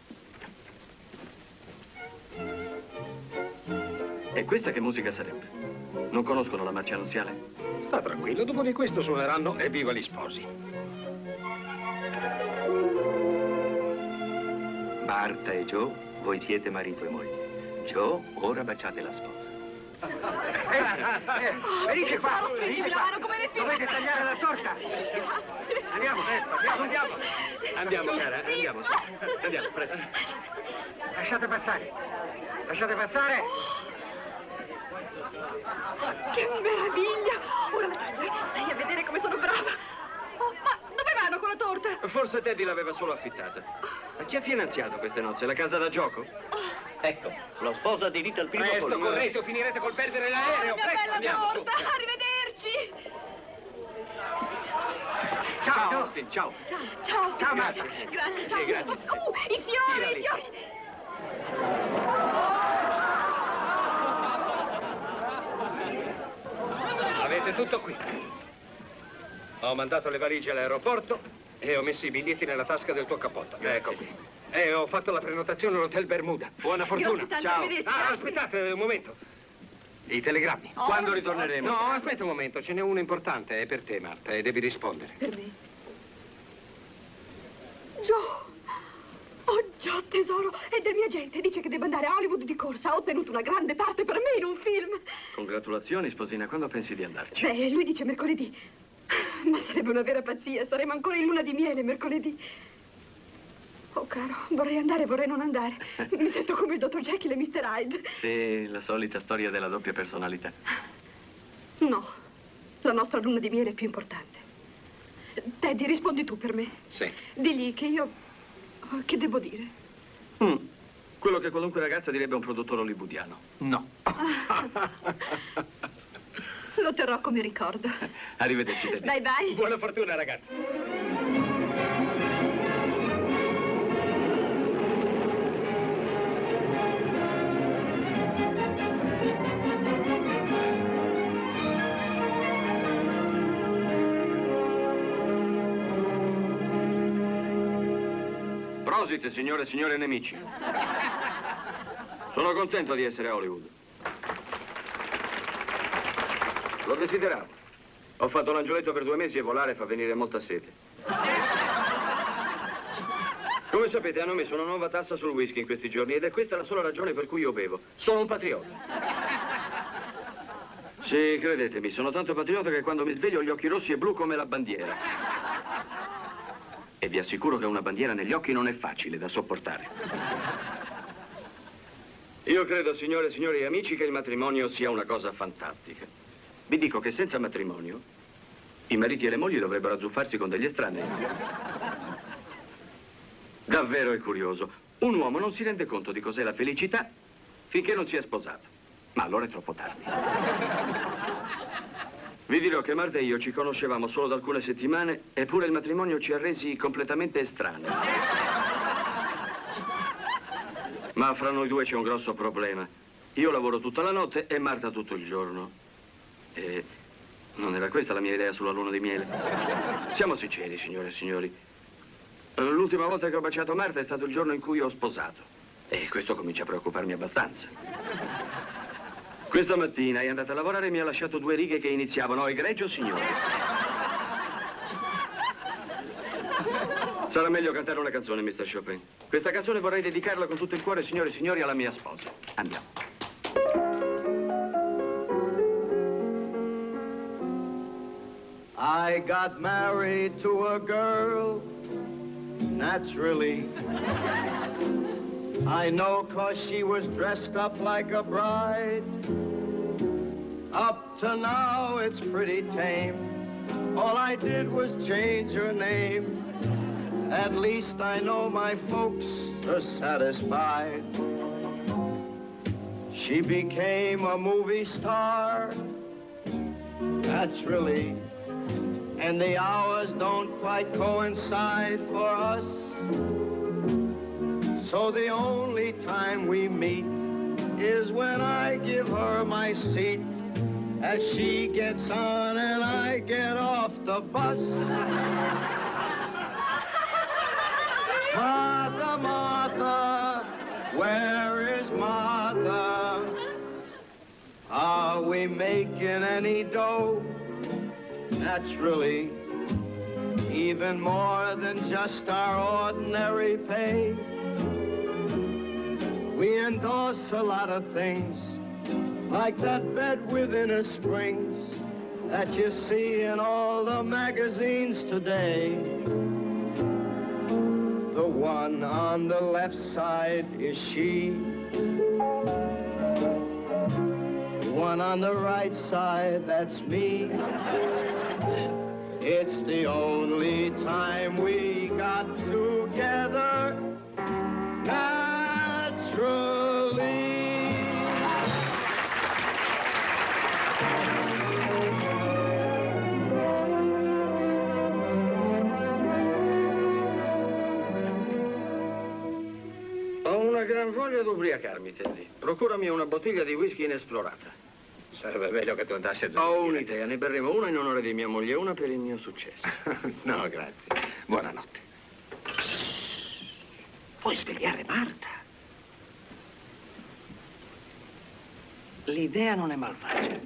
E questa che musica sarebbe? Non conoscono la marcia nuziale? Sta tranquillo, dopo di questo suoneranno Evviva gli sposi. Marta e Joe, voi siete marito e moglie. Joe, ora baciate la sposa. Eh, eh, venite qua, venite qua. Dovete tagliare la torta. Andiamo, presto, andiamo, andiamo. Andiamo, cara, andiamo. Andiamo, presto. Lasciate passare. Lasciate passare. Che meraviglia! Ora stai a vedere come sono brava. Oh, ma dove vanno con la torta? Forse Teddy l'aveva solo affittata. Ma chi ha finanziato queste nozze? La casa da gioco? Ecco, lo sposa di Little Primo. Presto, col... correte o finirete col perdere l'aereo. Oh, mia Presto, bella andiamo. torta! Su. Arrivederci! Ciao, ciao, Austin, ciao. Ciao, ciao. Ciao, grazie. Marta. Grazie, ciao. Sì, grazie. Uh, i fiori, Tirali. i fiori. Avete tutto qui. Ho mandato le valigie all'aeroporto e ho messo i biglietti nella tasca del tuo cappotto. Ecco qui. E ho fatto la prenotazione all'Hotel Bermuda. Buona fortuna. Grazie tanto, Ciao. arrivederci, Ah, grazie. aspettate un momento. I telegrammi. Oh, Quando ritorneremo? No, aspetta un momento, ce n'è uno importante, è per te, Marta, e devi rispondere. Per me. Joe! Oh, Joe, tesoro, è del mio agente. Dice che deve andare a Hollywood di corsa. Ha ottenuto una grande parte per me in un film. Congratulazioni, sposina. Quando pensi di andarci? Beh, lui dice mercoledì. Ma sarebbe una vera pazzia. Saremo ancora in luna di miele mercoledì. Oh, caro, vorrei andare, vorrei non andare. Mi sento come il dottor Jekyll e mister Hyde. Sì, la solita storia della doppia personalità. No, la nostra luna di miele è più importante. Teddy, rispondi tu per me. Sì. Digli che io... oh, che devo dire? Mm. Quello che qualunque ragazza direbbe a un produttore hollywoodiano. No. Lo terrò come ricordo. Arrivederci, Teddy. Bye, bye. Buona fortuna, ragazzi. Prosit, signore e signori nemici. Sono contento di essere a Hollywood. Lo desideravo. Ho fatto l'angioletto per due mesi e volare fa venire molta sete. Come sapete, hanno messo una nuova tassa sul whisky in questi giorni ed è questa la sola ragione per cui io bevo. Sono un patriota. Sì, credetemi, sono tanto patriota che quando mi sveglio ho gli occhi rossi e blu come la bandiera. E vi assicuro che una bandiera negli occhi non è facile da sopportare. Io credo, signore e signori amici, che il matrimonio sia una cosa fantastica. Vi dico che senza matrimonio i mariti e le mogli dovrebbero azzuffarsi con degli estranei. Davvero è curioso. Un uomo non si rende conto di cos'è la felicità finché non si è sposato. Ma allora è troppo tardi. Vi dirò che Marta e io ci conoscevamo solo da alcune settimane, eppure il matrimonio ci ha resi completamente estranei. Ma fra noi due c'è un grosso problema. Io lavoro tutta la notte e Marta tutto il giorno. E non era questa la mia idea sulla luna di miele. Siamo sinceri, signore e signori. L'ultima volta che ho baciato Marta è stato il giorno in cui ho sposato. E questo comincia a preoccuparmi abbastanza. Questa mattina è andata a lavorare e mi ha lasciato due righe che iniziavano: egregio signore. Sarà meglio cantare una canzone, mister Chopin. Questa canzone vorrei dedicarla con tutto il cuore, signore e signori, alla mia sposa. Andiamo. I got married to a girl, naturally. I know 'cause she was dressed up like a bride. Up to now, it's pretty tame. All I did was change her name. At least I know my folks are satisfied. She became a movie star, naturally. And the hours don't quite coincide for us. So the only time we meet is when I give her my seat as she gets on and I get off the bus. Martha, Martha, where is Martha? Are we making any dough? Naturally, even more than just our ordinary pay. We endorse a lot of things, like that bed with inner springs that you see in all the magazines today. The one on the left side is she. The one on the right side, that's me. It's the only time we got together naturally. Ho una gran voglia di ubriacarmi, Teddy. Procurami una bottiglia di whisky inesplorata. Sarebbe meglio che tu andassi a dormire. Ho un'idea, ne berremo una in onore di mia moglie e una per il mio successo. No, grazie. Buonanotte. Puoi svegliare Marta. L'idea non è malvagia.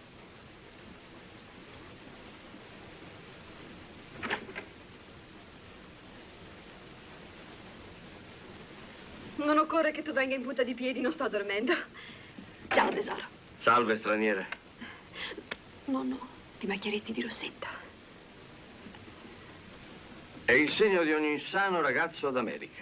Non occorre che tu venga in punta di piedi, non sto dormendo. Ciao, tesoro. Salve, straniere. No, no, ti macchieretti di rossetta. È il segno di ogni sano ragazzo d'America.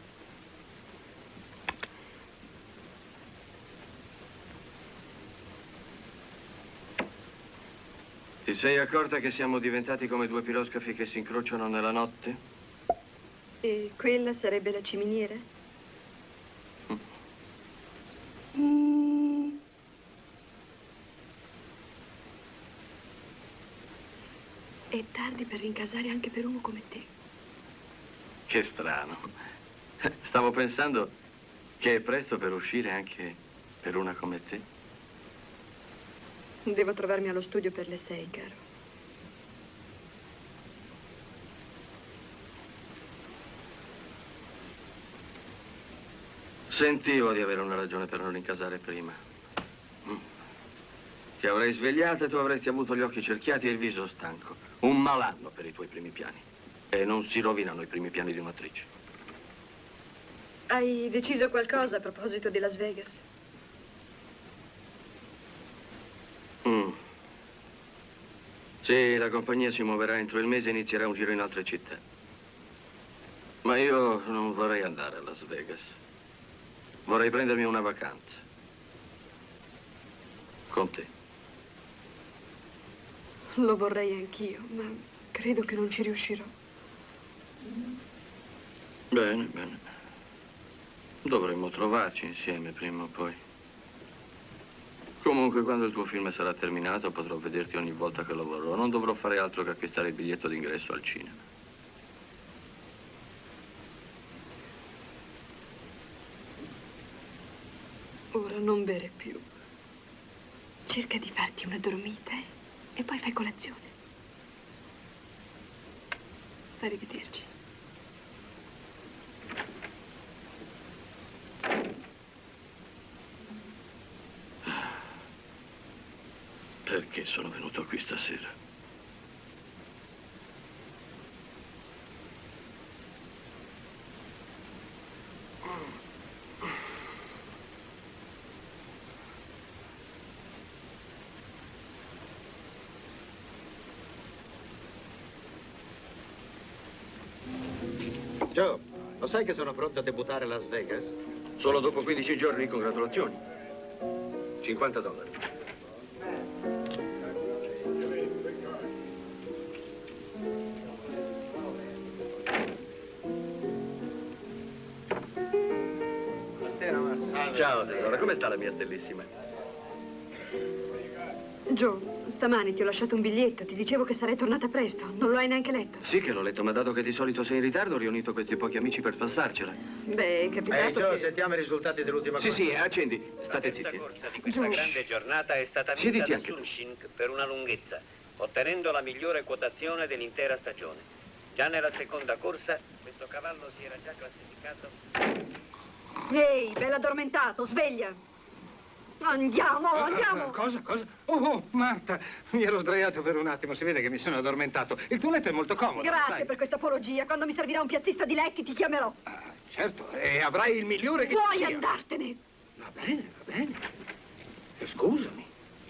Ti sei accorta che siamo diventati come due piroscafi che si incrociano nella notte? E quella sarebbe la ciminiera? Mm. Mm. È tardi per rincasare anche per uno come te. Che strano. Stavo pensando che è presto per uscire anche per una come te. Devo trovarmi allo studio per le sei, caro. Sentivo di avere una ragione per non rincasare prima. Mm. Ti avrei svegliato e tu avresti avuto gli occhi cerchiati e il viso stanco. Un malanno per i tuoi primi piani. E non si rovinano i primi piani di un'attrice. Hai deciso qualcosa a proposito di Las Vegas? Mm. Sì, la compagnia si muoverà entro il mese e inizierà un giro in altre città. Ma io non vorrei andare a Las Vegas. Vorrei prendermi una vacanza. Con te. Lo vorrei anch'io, ma credo che non ci riuscirò. Bene, bene. Dovremmo trovarci insieme prima o poi. Comunque, quando il tuo film sarà terminato, potrò vederti ogni volta che lo vorrò. Non dovrò fare altro che acquistare il biglietto d'ingresso al cinema. Ora non bere più. Cerca di farti una dormita eh? E poi fai colazione. Arrivederci. Perché sono venuto qui stasera? Joe, lo sai che sono pronto a debuttare a Las Vegas? Solo dopo quindici giorni, congratulazioni. cinquanta dollari. Buonasera, Marcello. Ciao, tesoro, come sta la mia stellissima? Joe, stamani ti ho lasciato un biglietto, ti dicevo che sarei tornata presto. Non lo hai neanche letto? Sì che l'ho letto, ma dato che di solito sei in ritardo, ho riunito questi pochi amici per passarcela. Beh, è capitato Ehi, Joe, che... sentiamo i risultati dell'ultima Sì, corsa. sì, accendi. State zitti. La corsa di questa grande giornata è stata vinta Siediti da anche tu. Sunshink per una lunghezza, ottenendo la migliore quotazione dell'intera stagione. Già nella seconda corsa, questo cavallo si era già classificato... Ehi, bello addormentato, sveglia! Andiamo, andiamo! Uh, cosa, cosa? Oh, Marta, mi ero sdraiato per un attimo, si vede che mi sono addormentato. Il tuo letto è molto comodo, Grazie sai? per questa apologia. Quando mi servirà un piazzista di letti ti chiamerò. Ah, certo, e avrai il migliore che Puoi ci sia. andartene! Va bene, va bene. E scusami.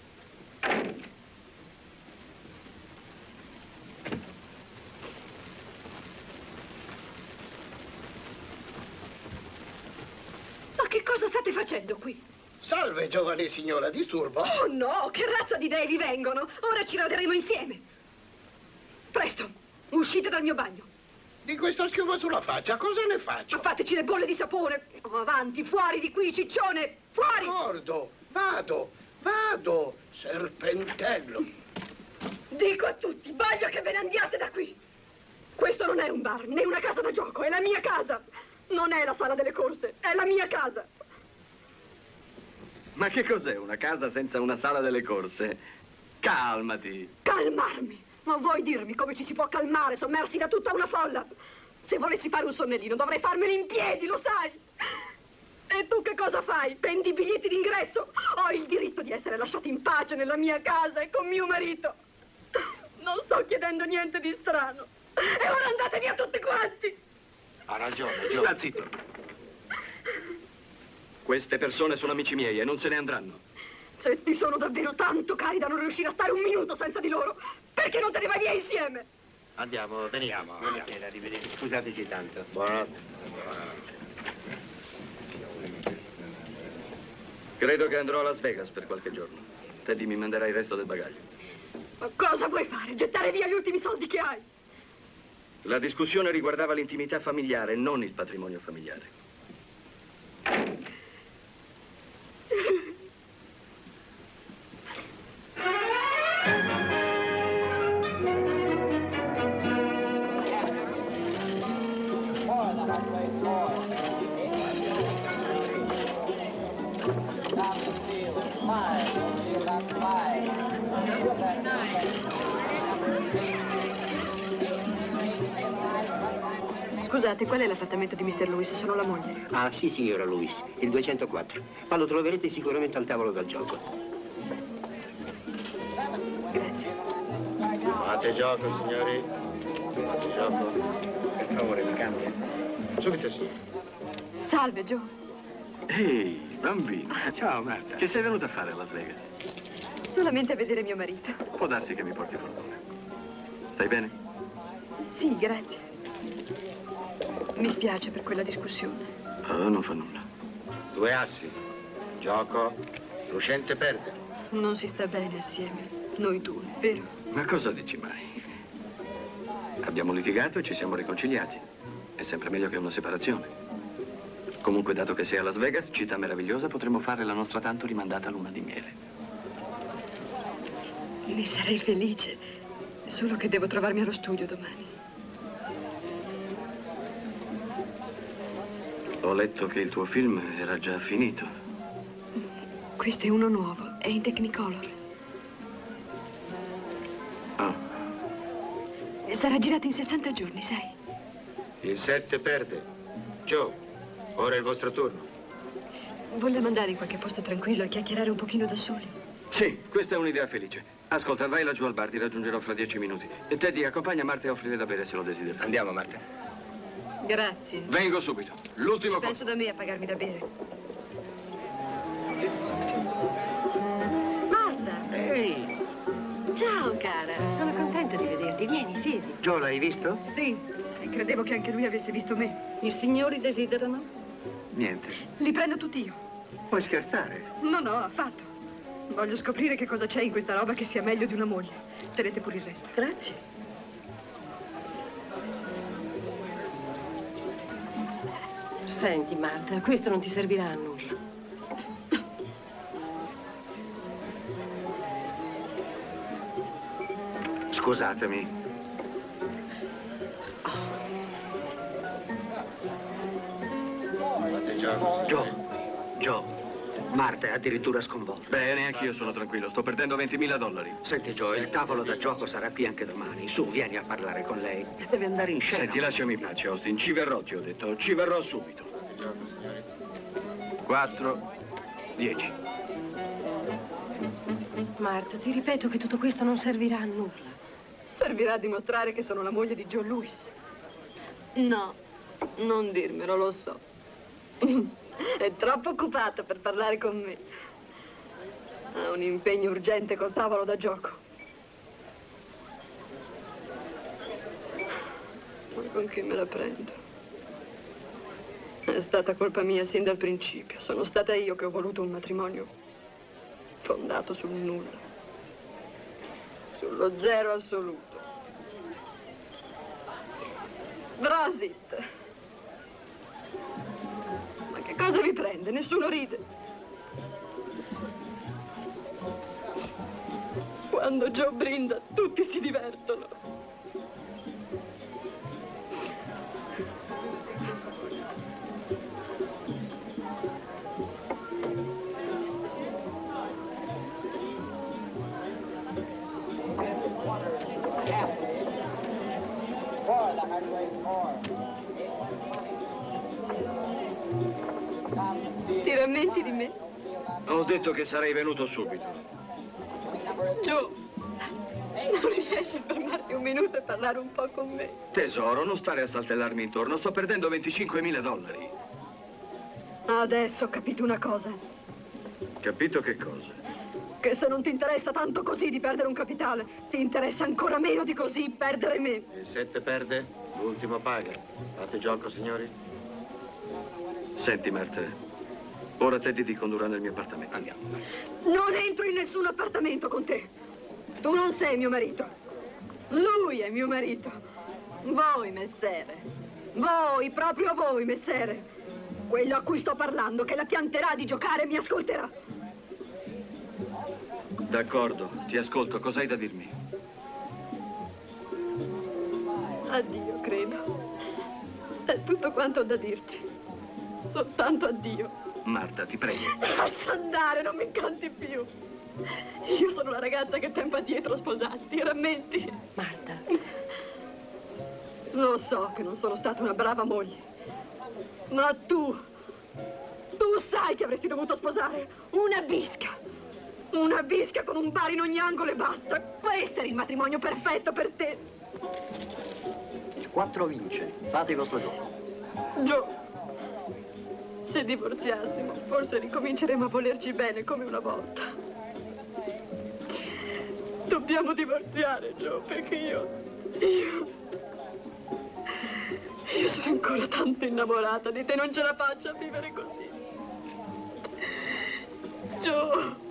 Ma che cosa state facendo qui? Salve, giovane signora, disturbo? Oh no, che razza di idee vi vengono? Ora ci raderemo insieme. Presto, uscite dal mio bagno. Di questa schiuma sulla faccia, cosa ne faccio? Ma fateci le bolle di sapone. Oh, avanti, fuori di qui, ciccione, fuori! D'accordo, vado, vado, serpentello. Dico a tutti, voglio che ve ne andiate da qui. Questo non è un bar, né una casa da gioco, è la mia casa. Non è la sala delle corse, è la mia casa. Ma che cos'è una casa senza una sala delle corse? Calmati. Calmarmi? Ma vuoi dirmi come ci si può calmare sommersi da tutta una folla? Se volessi fare un sonnellino dovrei farmelo in piedi, lo sai. E tu che cosa fai? Prendi i biglietti d'ingresso? Ho il diritto di essere lasciato in pace nella mia casa e con mio marito. Non sto chiedendo niente di strano. E ora andate via tutti quanti. Ha ragione, Joe. Sta zitto. Queste persone sono amici miei e non se ne andranno. Se ti sono davvero tanto cari da non riuscire a stare un minuto senza di loro, perché non te ne vai via insieme? Andiamo, veniamo. Buonasera, arrivederci. Scusateci tanto. Buonanotte. Credo che andrò a Las Vegas per qualche giorno. Teddy mi manderà il resto del bagaglio. Ma cosa vuoi fare? Gettare via gli ultimi soldi che hai? La discussione riguardava l'intimità familiare, non il patrimonio familiare. Scusate, qual è l'appartamento di mister Lewis? Sono la moglie. Ah, sì, signora Lewis, il duecentoquattro. Ma lo troverete sicuramente al tavolo del gioco. Fate gioco, signori. Fate gioco. Per favore, mi cambia. Subito sì. Salve, Joe. Ehi, bambina. Ciao, Marta. Che sei venuta a fare a Las Vegas? Solamente a vedere mio marito. Può darsi che mi porti fortuna. Stai bene? Sì, grazie. Mi spiace per quella discussione. Oh, non fa nulla. Due assi. Gioco. Lucente perde. Non si sta bene assieme, noi due, vero? Ma cosa dici mai? Abbiamo litigato e ci siamo riconciliati. È sempre meglio che una separazione. Comunque, dato che sei a Las Vegas, città meravigliosa, potremo fare la nostra tanto rimandata luna di miele. Ne sarei felice, solo che devo trovarmi allo studio domani. Ho letto che il tuo film era già finito. Questo è uno nuovo, è in Technicolor. Oh. Sarà girato in sessanta giorni, sai? Il sette perde. Joe, ora è il vostro turno. Vogliamo andare in qualche posto tranquillo e chiacchierare un pochino da soli? Sì, questa è un'idea felice. Ascolta, vai laggiù al bar, ti raggiungerò fra dieci minuti. E Teddy, accompagna Marta e offrire da bere se lo desidera. Andiamo, Marta. Grazie. Vengo subito. L'ultimo Penso da me a pagarmi da bere. Marta! Ehi! Ciao, cara. Sono contenta di vederti. Vieni, siedi. Joe, l'hai visto? Sì, e credevo che anche lui avesse visto me. I signori desiderano? Niente. Li prendo tutti io. Puoi scherzare? No, no, affatto. Voglio scoprire che cosa c'è in questa roba che sia meglio di una moglie. Tenete pure il resto. Grazie. Senti, Marta, questo non ti servirà a nulla. Scusatemi. Joe, Joe, Marta è addirittura sconvolta. Bene, anch'io sono tranquillo. Sto perdendo ventimila dollari. Senti, Joe, il tavolo da gioco sarà qui anche domani. Su, vieni a parlare con lei. Deve andare in scena. Senti, lasciami pace, Austin. Ci verrò, ti ho detto. Ci verrò subito. Quattro, dieci. Marta, ti ripeto che tutto questo non servirà a nulla. Servirà a dimostrare che sono la moglie di Joe Louis. No, non dirmelo, lo so. È troppo occupata per parlare con me. Ha un impegno urgente col tavolo da gioco. Ma con chi me la prendo? È stata colpa mia sin dal principio. Sono stata io che ho voluto un matrimonio fondato sul nulla. Sullo zero assoluto. Brasit! Ma che cosa vi prende? Nessuno ride. Quando Joe brinda, tutti si divertono. Ti rammenti di me? Ho detto che sarei venuto subito. Joe, non riesci a fermarti un minuto e parlare un po' con me? Tesoro, non stare a saltellarmi intorno. Sto perdendo venticinquemila dollari. Adesso ho capito una cosa. Capito che cosa? Che se non ti interessa tanto così di perdere un capitale, ti interessa ancora meno di così perdere me. Il sette perde, l'ultimo paga. Fate gioco, signori? Senti, Marta, ora Teddy ti condurrà nel mio appartamento. Andiamo. Non entro in nessun appartamento con te. Tu non sei mio marito. Lui è mio marito. Voi, messere. Voi, proprio voi, messere. Quello a cui sto parlando, che la pianterà di giocare, mi ascolterà. D'accordo, ti ascolto. Cos'hai da dirmi? Addio, credo. È tutto quanto ho da dirti. Soltanto addio. Marta, ti prego. Lascia andare, non mi incanti più. Io sono la ragazza che tempo addietro ho sposato, ti rammenti? Marta. Lo so che non sono stata una brava moglie. Ma tu, tu sai che avresti dovuto sposare una bisca. Una bisca con un bar in ogni angolo e basta. Questo era il matrimonio perfetto per te. Il quattro vince. Fate il vostro gioco. Joe, se divorziassimo, forse ricominceremo a volerci bene come una volta. Dobbiamo divorziare, Joe, perché io... Io... Io sono ancora tanto innamorata di te, non ce la faccio a vivere così. Joe...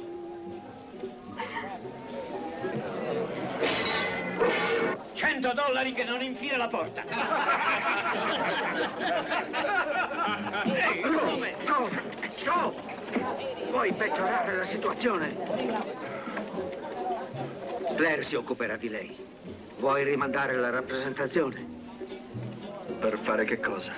Cento dollari che non infila la porta. Ehi, come? No, no! Vuoi peggiorare la situazione? Claire si occuperà di lei. Vuoi rimandare la rappresentazione? Per fare che cosa?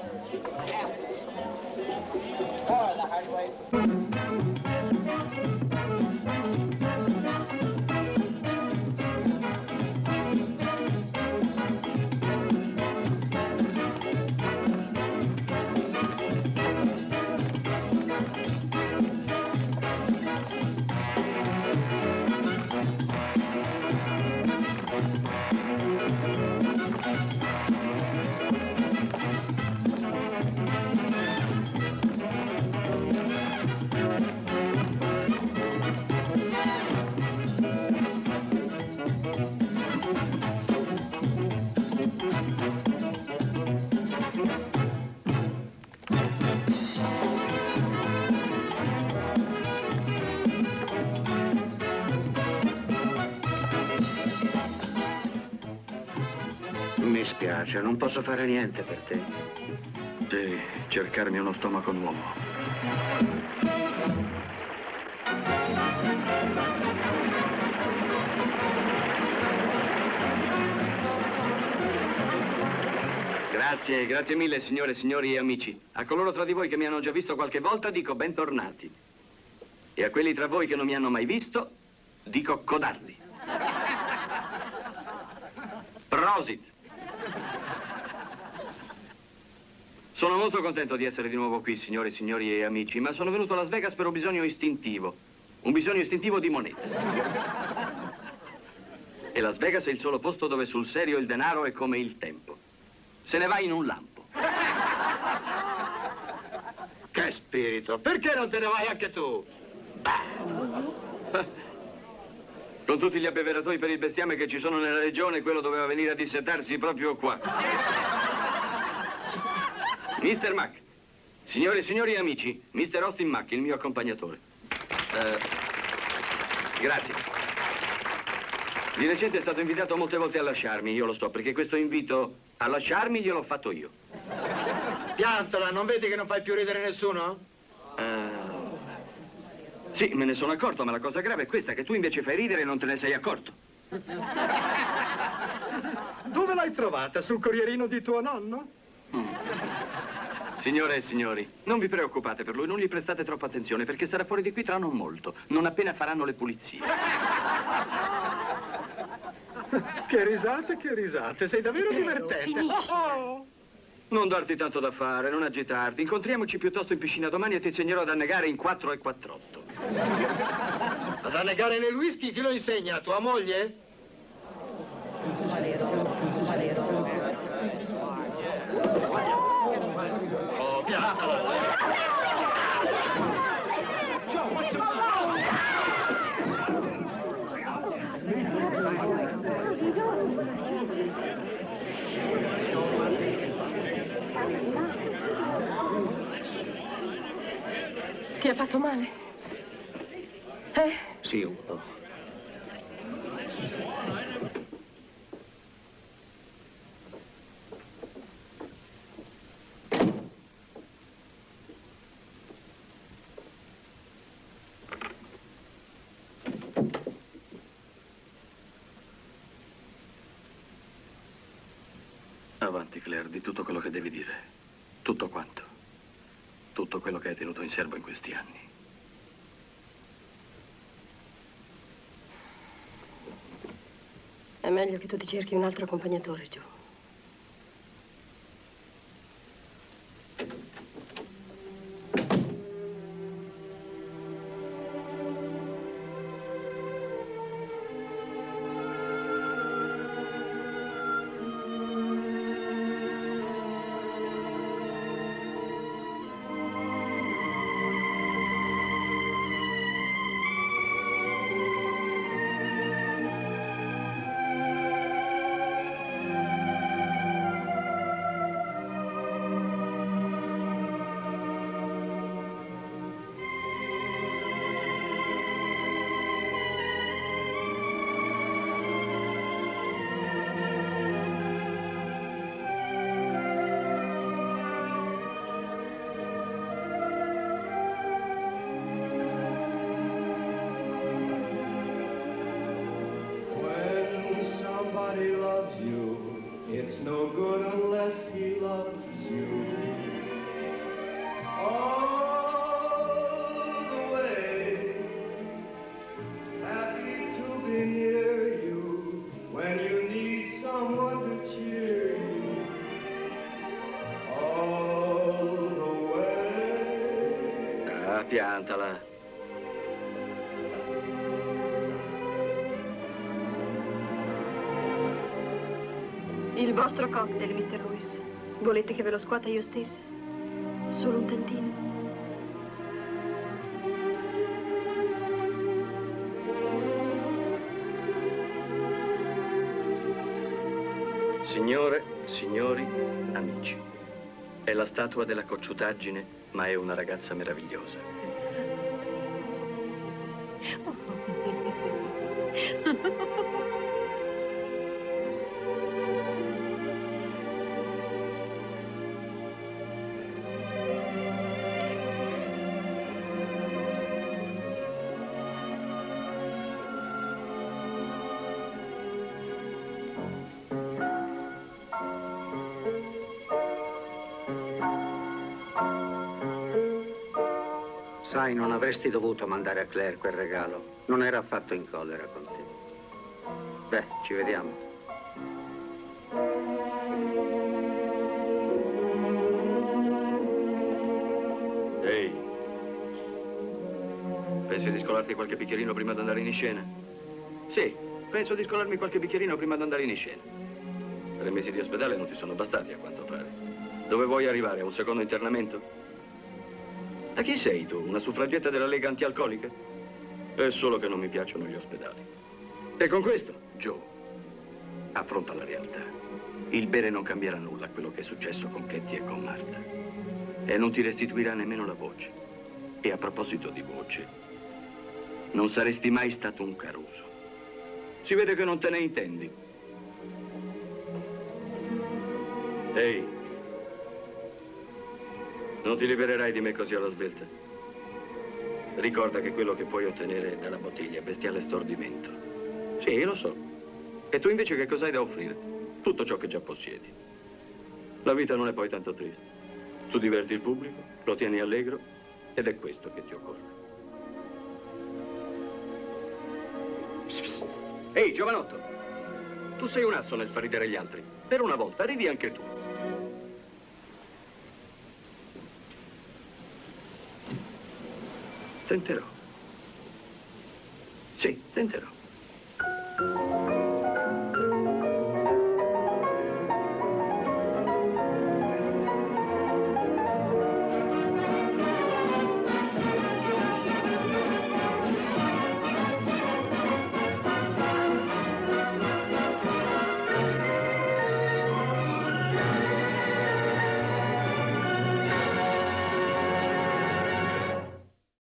Mi spiace, non posso fare niente per te. Devi cercarmi uno stomaco nuovo. Grazie, grazie mille, signore, signori e amici. A coloro tra di voi che mi hanno già visto qualche volta dico bentornati. E a quelli tra voi che non mi hanno mai visto dico codardi. Prosit. Sono molto contento di essere di nuovo qui, signore, signori e amici, ma sono venuto a Las Vegas per un bisogno istintivo. Un bisogno istintivo di moneta. E Las Vegas è il solo posto dove sul serio il denaro è come il tempo. Se ne va in un lampo. Che spirito! Perché non te ne vai anche tu? Beh. Con tutti gli abbeveratoi per il bestiame che ci sono nella regione, quello doveva venire a dissetarsi proprio qua. mister Mack. Signore e signori amici, mister Austin Mack, il mio accompagnatore. Uh, grazie. Di recente è stato invitato molte volte a lasciarmi, io lo so, perché questo invito a lasciarmi gliel'ho fatto io. Piantala, non vedi che non fai più ridere nessuno? Uh, sì, me ne sono accorto, ma la cosa grave è questa, che tu invece fai ridere e non te ne sei accorto. Dove l'hai trovata? Sul corrierino di tuo nonno? Mm. Signore e signori, non vi preoccupate per lui, non gli prestate troppa attenzione, perché sarà fuori di qui tra non molto, non appena faranno le pulizie. Che risate, che risate, sei davvero divertente. Oh, oh. Non darti tanto da fare, non agitarti. Incontriamoci piuttosto in piscina domani e ti insegnerò ad annegare in quattro e quattr'otto. Ad annegare nel whisky chi lo insegna? Tua moglie? Oh, piantala! Ti ha fatto male? Eh? Sì, un po'. Avanti, Claire, di tutto quello che devi dire. Tutto quanto. Tutto quello che hai tenuto in serbo in questi anni. È meglio che tu ti cerchi un altro accompagnatore, Joe. Piantala. Il vostro cocktail, mister Lewis. Volete che ve lo scuota io stessa? Solo un tantino. Signore, signori, amici. È la statua della cocciutaggine, ma è una ragazza meravigliosa. Sai, non avresti dovuto mandare a Claire quel regalo. Non era affatto in collera con te. Beh, ci vediamo. Ehi, pensi di scolarti qualche bicchierino prima di andare in scena? Sì, penso di scolarmi qualche bicchierino prima di andare in scena. Tre mesi di ospedale non ti sono bastati, a quanto pare. Dove vuoi arrivare? A un secondo internamento? A chi sei tu? Una suffragetta della Lega Antialcolica? È solo che non mi piacciono gli ospedali. E con questo, Joe, affronta la realtà. Il bere non cambierà nulla a quello che è successo con Katie e con Marta. E non ti restituirà nemmeno la voce. E a proposito di voce, non saresti mai stato un Caruso. Si vede che non te ne intendi. Ehi, non ti libererai di me così alla svelta. Ricorda che quello che puoi ottenere dalla bottiglia è bestiale stordimento. Sì, lo so. E tu invece che cos'hai da offrire? Tutto ciò che già possiedi. La vita non è poi tanto triste. Tu diverti il pubblico, lo tieni allegro, ed è questo che ti occorre. Ehi, giovanotto! Tu sei un asso nel far ridere gli altri. Per una volta, ridi anche tu. Tenterò. Sì, tenterò.